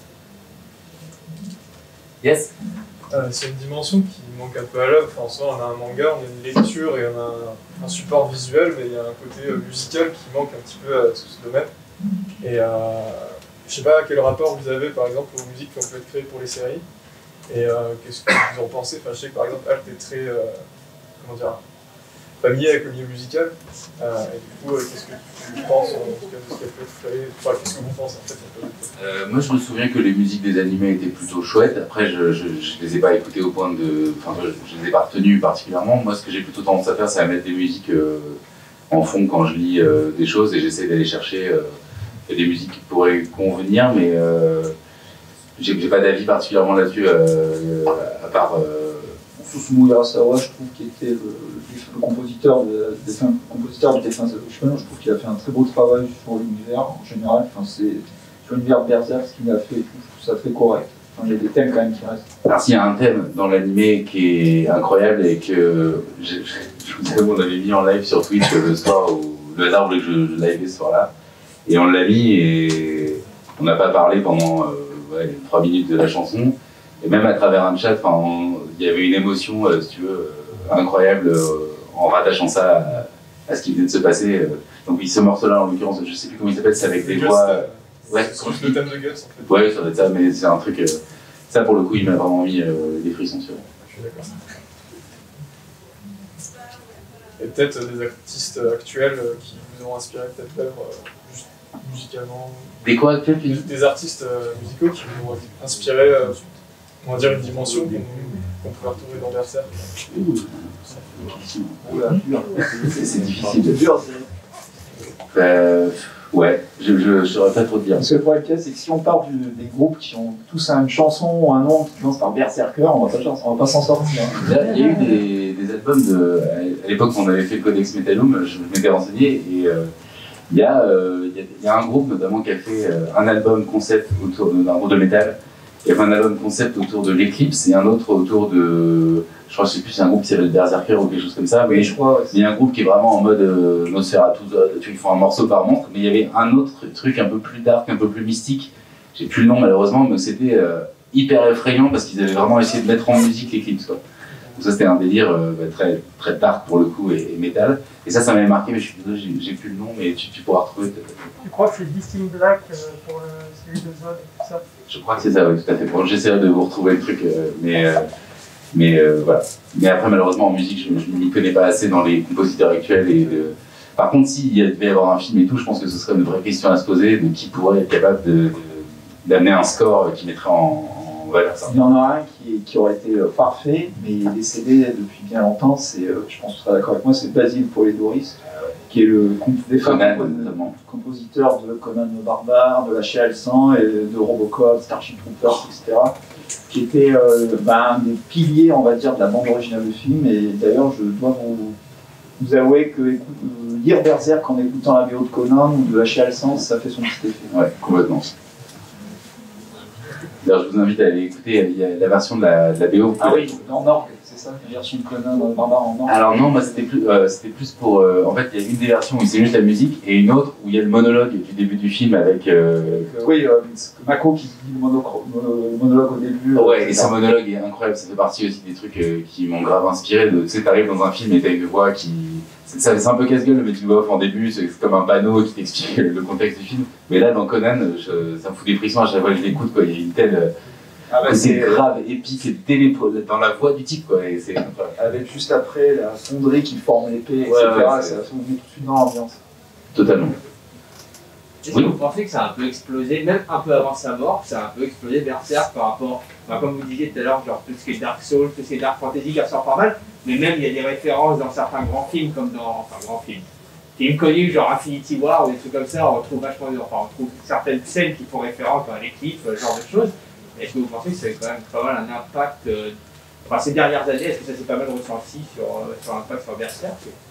Yes. Euh, c'est une dimension qui manque un peu à l'œuvre. Enfin, en soi, on a un manga, on a une lecture et on a un, un support visuel, mais il y a un côté euh, musical qui manque un petit peu à ce, ce domaine. Et euh, je sais pas quel rapport vous avez, par exemple, aux musiques qui ont pu être créées pour les séries. Et euh, qu'est-ce que vous en pensez? Enfin, je sais que par exemple, Alt est très euh, comment dire, familier avec le milieu musical. Euh, et du coup, euh, qu'est-ce que tu penses en tout cas de ce qui a pu être créé? Enfin, qu'est-ce que vous pensez en fait un peu? Euh, moi, je me souviens que les musiques des animés étaient plutôt chouettes. Après, je, je, je les ai pas écoutées au point de. Enfin, je, je les ai pas retenues particulièrement. Moi, ce que j'ai plutôt tendance à faire, c'est à mettre des musiques euh, en fond quand je lis euh, des choses et j'essaie d'aller chercher euh, des musiques qui pourraient convenir, mais euh, j'ai j'ai pas d'avis particulièrement là-dessus, euh, à part. Euh, Susumu Hirasawa, je trouve, qui était le, le, le compositeur, de, des fins, compositeur du Defense Evolution, je trouve qu'il a fait un très beau travail sur l'univers en général. Enfin, c'est sur l'univers de Berserk, ce qu'il a fait, et tout, je trouve ça très correct. Enfin, il y a des thèmes quand même qui restent. Alors s'il y a un thème dans l'animé qui est incroyable et que je, je, je vous savez, on l'avait mis en live sur Twitch le soir où le hasard voulait que je, je livais ce soir-là, et on l'a mis et on n'a pas parlé pendant euh, ouais, trois minutes de la chanson, et même à travers un chat, il y avait une émotion, euh, si tu veux, euh, incroyable euh, en rattachant ça à, à ce qui venait de se passer. Euh. Donc oui, ce morceau-là en l'occurrence, je sais plus comment il s'appelle, c'est avec des Ghost, voix. euh, Ouais, c'est le thème de Guts en fait. ouais, ça doit être ça, mais c'est un truc. Euh, ça pour le coup, il m'a vraiment mis euh, des frissons sur. Je suis d'accord. Et peut-être des artistes actuels euh, qui vous ont inspiré peut-être l'œuvre euh, juste musicalement. Des quoi actuels, tu Des, dis? des artistes euh, musicaux qui vous ont inspiré, euh, on va dire, une dimension qu'on qu'on pouvait retrouver dans Berserk. Oula, dur. C'est c'est difficile. C'est dur, c'est- Euh, ouais, je, je, je saurais pas trop te dire. Parce que le problème qu'il y a, c'est que si on part du- des groupes qui ont tous une chanson ou un nom qui commence par Berserker, on va pas, on va pas s'en sortir. Il y a, il y a eu des, des albums de. À l'époque, on avait fait le Codex Metallum, je m'étais renseigné, et euh, il, y a, euh, il, y a, il y a un groupe notamment qui a fait euh, un album concept autour de- d'un groupe de métal. Il y avait un album concept autour de l'Eclipse et un autre autour de. Je crois que je sais plus, c'est un groupe qui s'appelle Berserker ou quelque chose comme ça. Mais Oui, je crois. Ouais, il y a un groupe qui est vraiment en mode euh, Nosferatu, euh, tu vois, ils font un morceau par monstre, mais il y avait un autre truc un peu plus dark, un peu plus mystique. J'ai plus le nom malheureusement, mais c'était euh, hyper effrayant parce qu'ils avaient vraiment essayé de mettre en musique l'Eclipse, quoi. Donc ça c'était un délire euh, bah, très, très dark pour le coup et, et métal. Et ça, ça m'avait marqué, mais je suis désolé, j'ai- j'ai plus le nom, mais tu, tu pourras retrouver. Je crois que c'est Distinct Black euh, pour le, celui de Zod et tout ça. Je crois que c'est ça, oui, tout à fait. Bon, j'essaierai de vous retrouver le truc, euh, mais, euh, mais euh, voilà. Mais après, malheureusement, en musique, je ne m'y connais pas assez dans les compositeurs actuels. Et de... Par contre, s'il y devait y avoir un film et tout, je pense que ce serait une vraie question à se poser de qui pourrait être capable de, de- d'amener un score qui mettrait en, en valeur ça. il y en a un qui, qui aurait été euh, parfait, mais il est décédé depuis bien longtemps. C'est, euh, je pense que tu seras d'accord avec moi, c'est Basile Polidoris, qui est le comp- défunt Conan, compo- notamment. compositeur de Conan le Barbare, de La Chair et le sang, et de Robocop, Starship Troopers, et cetera. Qui était euh, bah, un des piliers, on va dire, de la bande originale du film. Et d'ailleurs, je dois vous, vous avouer que écoute, euh, lire Berserk en écoutant la V O de Conan ou de La Chair et le sang, ça fait son petit effet. Ouais, complètement. D'ailleurs, je vous invite à aller écouter il y a la version de la, de la B O. Ah oui, en orgue, c'est ça, la version de Conan le Barbare en orgue. Alors non, moi c'était plus, euh, c'était plus pour... euh, en fait, il y a une des versions où c'est juste la musique et une autre où il y a le monologue du début du film avec... euh, Donc, euh, oui, euh, Mako qui dit le, monochro- le monologue au début. Ouais, euh, et ce monologue est incroyable, ça fait partie aussi des trucs euh, qui m'ont grave inspiré. De, tu sais, t'arrives dans un film et t'as une voix qui, ça c'est un peu casse-gueule le making of en début, c'est comme un panneau qui t'explique le contexte du film. Mais là dans Conan, je, ça me fout des frissons à chaque fois que je l'écoute, quoi. Il y a une telle. Ah bah c'est grave, épique, et dès les, dans la voix du type, quoi. Et c'est avec juste après la fonderie qui forme l'épée, et cetera. Ouais, ouais, ça fait tout de suite dans l'ambiance. Totalement. Est-ce oui. que vous pensez que ça a un peu explosé, même un peu avant sa mort, que ça a un peu explosé Berserk par rapport, enfin, comme vous disiez tout à l'heure, genre tout ce qui est Dark Souls, tout ce qui est Dark Fantasy qui ressort pas mal, mais même il y a des références dans certains grands films, comme dans, enfin grands films, films connus genre Infinity War ou des trucs comme ça, on retrouve vachement, enfin on trouve certaines scènes qui font référence dans les clips, ce genre de choses. Est-ce que vous pensez que ça a quand même pas mal un impact, euh, enfin ces dernières années, est-ce que ça s'est pas mal ressenti sur, euh, sur l'impact sur Berserk?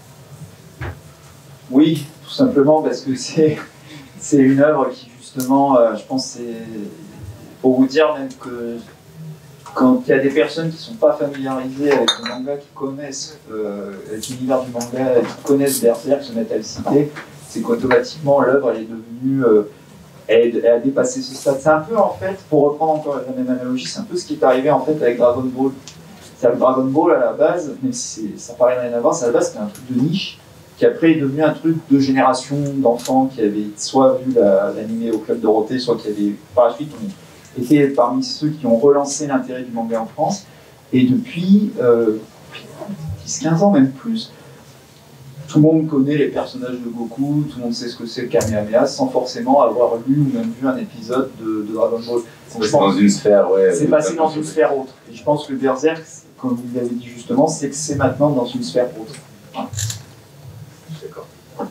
Oui, tout simplement parce que c'est c'est une œuvre qui justement, euh, je pense, c'est pour vous dire même que quand il y a des personnes qui ne sont pas familiarisées avec le manga, qui connaissent euh, l'univers du manga, qui connaissent Berserk, se mettent à le citer, c'est qu'automatiquement l'œuvre elle est devenue, euh, elle, elle a dépassé ce stade. C'est un peu en fait, pour reprendre encore la même analogie, c'est un peu ce qui est arrivé en fait avec Dragon Ball. C'est le Dragon Ball à la base, même si ça paraît rien à voir, à la base c'était un truc de niche, qui après est devenu un truc de génération d'enfants qui avaient soit vu l'animé au Club Dorothée, soit qui avaient par la suite ont été parmi ceux qui ont relancé l'intérêt du manga en France. Et depuis euh, dix quinze ans, même plus, tout le monde connaît les personnages de Goku, tout le monde sait ce que c'est le Kamehameha, sans forcément avoir lu ou même vu un épisode de, de Dragon Ball. C'est dans une sphère, ouais. C'est passé dans une sphère autre. Et je pense que Berserk, comme vous l'avez dit justement, c'est que c'est maintenant dans une sphère autre. Voilà. D'accord.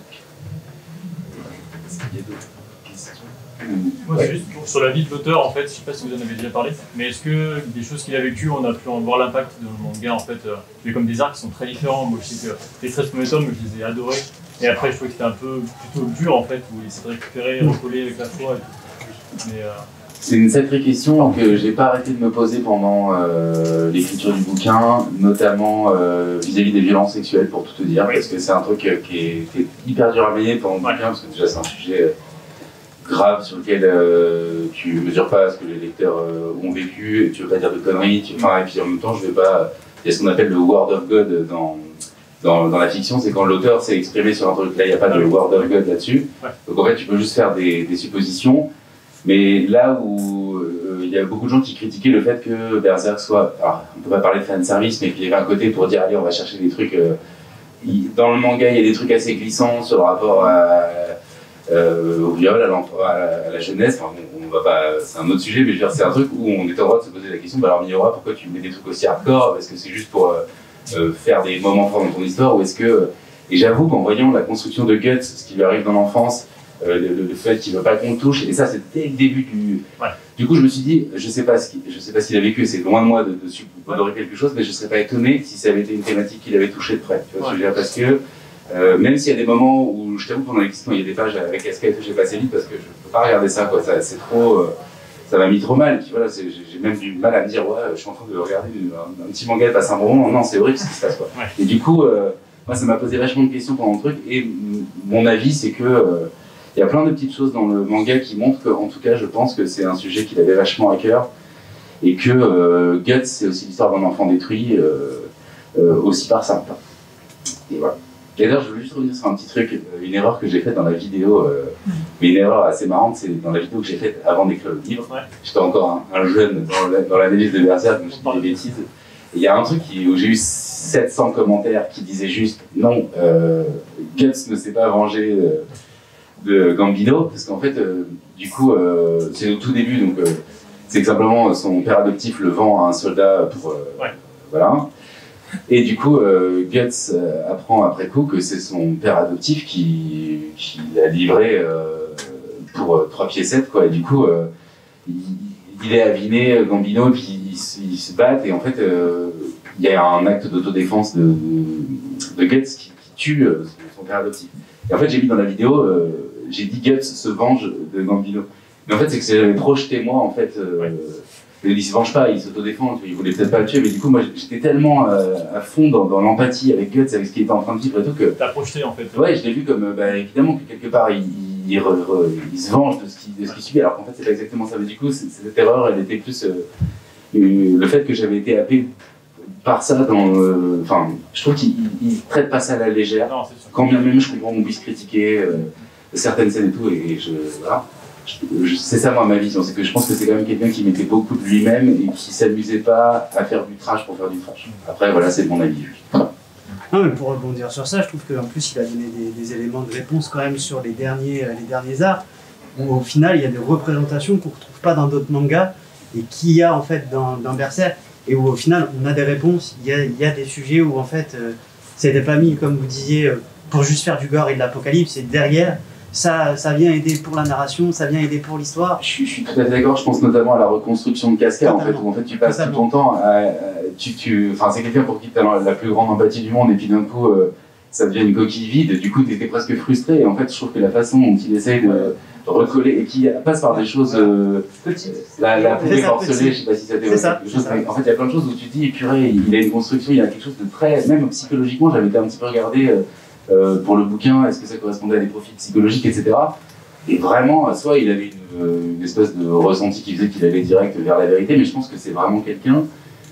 Est-ce qu'il y a d'autres questions? Moi, c'est juste pour, sur la vie de l'auteur, en fait, je sais pas si vous en avez déjà parlé, mais est-ce que des choses qu'il a vécues, on a pu en voir l'impact dans le manga, en fait, euh, il y a comme des arcs qui sont très différents. Moi, je sais que les treize premiers tomes, je les ai adorés, et après, je trouvais que c'était un peu plutôt dur, en fait, où il essaie de récupérer, recoller avec la foi et tout. Mais, euh... c'est une sacrée question que j'ai pas arrêté de me poser pendant euh, l'écriture du bouquin, notamment euh, vis-à-vis des violences sexuelles, pour tout te dire, oui. Parce que c'est un truc euh, qui, est, qui est hyper dur à mener pendant le bouquin, parce que déjà c'est un sujet euh, grave sur lequel euh, tu mesures pas ce que les lecteurs euh, ont vécu, et tu veux pas dire de conneries, tu... enfin, et puis en même temps je vais pas... Il y a ce qu'on appelle le word of God dans, dans, dans la fiction, c'est quand l'auteur s'est exprimé sur un truc, là il n'y a pas de word of God là-dessus, ouais. Donc en fait tu peux juste faire des, des suppositions. Mais là où il euh, y a beaucoup de gens qui critiquaient le fait que Berserk soit... Alors, on ne peut pas parler de fanservice, mais qu'il y avait un côté pour dire, allez, on va chercher des trucs... Euh, il, dans le manga, il y a des trucs assez glissants sur le rapport à, euh, au viol, à, à, à la jeunesse. Enfin, on, on va pas... C'est un autre sujet, mais je veux dire, c'est un truc où on est en droit de se poser la question, bah alors Miura, pourquoi tu mets des trucs aussi hardcore? Est-ce que c'est juste pour euh, euh, faire des moments forts dans ton histoire? Ou est-ce que... Et j'avoue qu'en voyant la construction de Guts, ce qui lui arrive dans l'enfance, Euh, le, le fait qu'il ne veut pas qu'on touche, et ça c'est dès le début du... Ouais. Du coup je me suis dit, je ne sais pas ce qu'il a vécu, c'est loin de moi de, de supposer quelque chose, mais je ne serais pas étonné si ça avait été une thématique qu'il avait touchée de près, tu vois, ouais. Ce que je veux dire, parce que euh, même s'il y a des moments où, je t'avoue, pendant l'existence, il y a des pages avec casquette où j'ai passé vite parce que je ne peux pas regarder ça, quoi, ça c'est trop... Euh, ça m'a mis trop mal, tu vois, j'ai même du mal à me dire, ouais, je suis en train de regarder un, un petit manga, passe un bon moment, non, c'est horrible ce qui se passe, quoi. Ouais. Et du coup, euh, moi ça m'a posé vachement de questions pendant le truc, et mon avis c'est que... Euh, il y a plein de petites choses dans le manga qui montrent qu'en tout cas, je pense que c'est un sujet qu'il avait vachement à cœur et que euh, Guts, c'est aussi l'histoire d'un enfant détruit, euh, euh, aussi par ça. Et voilà. Et d'ailleurs, je voulais juste revenir sur un petit truc, une erreur que j'ai faite dans la vidéo, euh, mais une erreur assez marrante, c'est dans la vidéo que j'ai faite avant d'écrire le livre. Ouais. J'étais encore un, un jeune dans l'analyse de Berserk, donc je dis des bêtises. Et il y a un truc qui, où j'ai eu sept cents commentaires qui disaient juste non, euh, Guts ne s'est pas vengé. Euh, de Gambino, parce qu'en fait, euh, du coup, euh, c'est au tout début, donc euh, c'est que simplement son père adoptif le vend à un soldat pour... Euh, ouais. Voilà. Et du coup, euh, Guts euh, apprend après coup que c'est son père adoptif qui, qui l'a livré euh, pour euh, trois pieds sept, quoi. Et du coup, euh, il, il est aviné, Gambino, et puis ils, ils se battent, et en fait, euh, il y a un acte d'autodéfense de, de, de Guts qui, qui tue euh, son père adoptif. Et en fait, j'ai mis dans la vidéo, euh, j'ai dit Guts se venge de Gambino. Mais en fait, c'est que j'avais projeté moi, en fait. Euh, ouais. Il se venge pas, il s'autodéfend, il voulait peut-être pas le tuer, mais du coup, moi j'étais tellement euh, à fond dans, dans l'empathie avec Guts, avec ce qu'il était en train de vivre et tout que. T'as projeté en fait. Ouais, je l'ai vu comme, bah, évidemment, que quelque part, il, il, re, re, il se venge de ce qu'il qu subit, alors qu'en fait, c'est pas exactement ça. Mais du coup, cette erreur, elle était plus euh, le fait que j'avais été happé part ça dans. Enfin, euh, je trouve qu'il il traite pas ça à la légère. Non, c'est sûr. Quand bien même, je comprends qu'on puisse critiquer euh, certaines scènes et tout, et je. Voilà. Je- je- C'est ça, moi, ma vision. C'est que je pense que c'est quand même quelqu'un qui mettait beaucoup de lui-même et qui s'amusait pas à faire du trash pour faire du trash. Après, voilà, c'est mon avis. Non, mais pour rebondir sur ça, je trouve qu'en plus il a donné des, des éléments de réponse quand même sur les derniers, euh, les derniers arcs. Où, au final, il y a des représentations qu'on ne retrouve pas dans d'autres mangas et qu'il y a en fait dans, dans Berserk. Et où au final, on a des réponses. Il y a, il y a des sujets où en fait, euh, c'était pas mis, comme vous disiez, euh, pour juste faire du gore et de l'apocalypse. Et derrière, ça, ça vient aider pour la narration, ça vient aider pour l'histoire. Je suis, je suis tout à fait d'accord. Je pense notamment à la reconstruction de Casca, en fait, Totalement. où en fait tu passes tout Totalement. ton temps à, à- tu, tu, enfin, c'est quelqu'un pour qui tu as la, la plus grande empathie du monde, et puis d'un coup, euh, ça devient une coquille vide. Du coup, tu étais presque frustré. Et en fait, je trouve que la façon dont il essaye de recoller et qui passe par des choses euh, Petite. la, la C'est poupée ça, porcelée, petit. je sais pas si ça C'est t'évoque ça, quelque c'est chose, ça. mais en fait, il y a plein de choses où tu te dis, purée, il a une construction, il y a quelque chose de très, même psychologiquement, j'avais été un petit peu regardé euh, euh, pour le bouquin, est-ce que ça correspondait à des profils psychologiques, et cetera. Et vraiment, soit il avait une, une espèce de ressenti qui faisait qu'il allait direct vers la vérité, mais je pense que c'est vraiment quelqu'un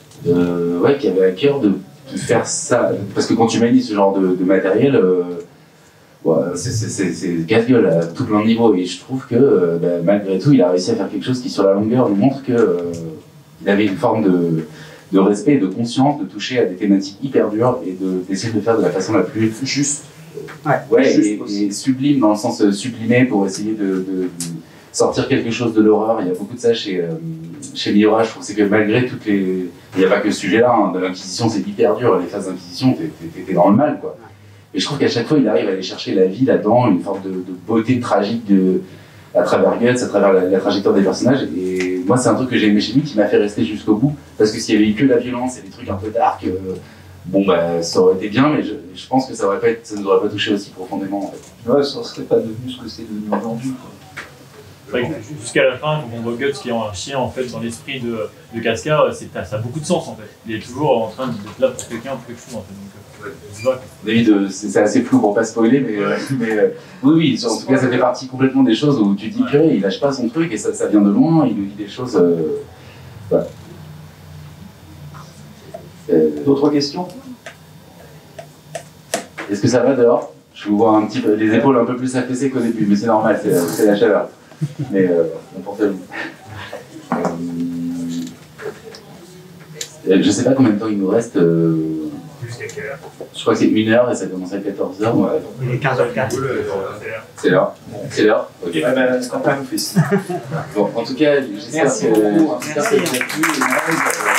euh, ouais, qui avait à cœur de, de faire ça. Parce que quand tu manies ce genre de, de matériel, euh, ouais, c'est- c'est c'est- c'est casse-gueule à tout plein de niveaux. Et je trouve que euh, bah, malgré tout, il a réussi à faire quelque chose qui, sur la longueur, nous montre qu'il euh, avait une forme de, de respect et de conscience de toucher à des thématiques hyper dures et de- d'essayer de le faire de la façon la plus Juste. Ouais, Ouais, juste et, aussi. et sublime dans le sens euh, sublimé pour essayer de, de- de sortir quelque chose de l'horreur. Il y a beaucoup de ça chez, euh, chez Miura. Je trouve c'est que malgré toutes les. Il n'y a pas que ce sujet-là. Hein. De l'Inquisition, c'est hyper dur. Les phases d'Inquisition, t'es- t'es t'es dans le mal, quoi. Et je trouve qu'à chaque fois, il arrive à aller chercher la vie là-dedans, une forme de, de beauté tragique de, à travers Guts, à travers la, la trajectoire des personnages. Et moi, c'est un truc que j'ai aimé chez lui qui m'a fait rester jusqu'au bout. Parce que s'il y avait eu que la violence et des trucs un peu dark. Euh, Bon, bah, ça aurait été bien, mais je, je pense que ça aurait pas été, ça nous aurait pas touché aussi profondément, en fait. Ouais, ça serait pas devenu ce que c'est devenu aujourd'hui. quoi. Ouais, jusqu'à la fin, quand on voit Guts qui est un chien en fait dans l'esprit de, de Casca, c'est- ça a beaucoup de sens en fait. Il est toujours en train d'être là pour quelqu'un, pour quelque chose en fait. Donc, euh, c'est vrai. David, euh, c'est c'est assez flou pour pas spoiler, mais, euh, mais euh, oui, oui, en tout cas, ça fait partie complètement des choses où tu te dis, purée, il lâche pas son truc et ça, ça vient de loin, il nous dit des choses. Euh, voilà. Euh, D'autres questions? Est-ce que ça va dehors? Je vous vois un petit peu, les épaules un peu plus affaissées qu'au début, mais c'est normal, c'est c'est la chaleur. Mais euh, n'importe où. Euh, je sais pas combien de temps il nous reste. Euh, Jusqu'à quelle heure? je crois que c'est une heure et ça commence à quatorze heures. Ouais. Il est quinze heures quatre. C'est l'heure. C'est l'heure. Ok. Ouais, ben, c'est quand même fait. Bon, en tout cas, j'espère que, Merci beaucoup. j'espère que ça vous a plu.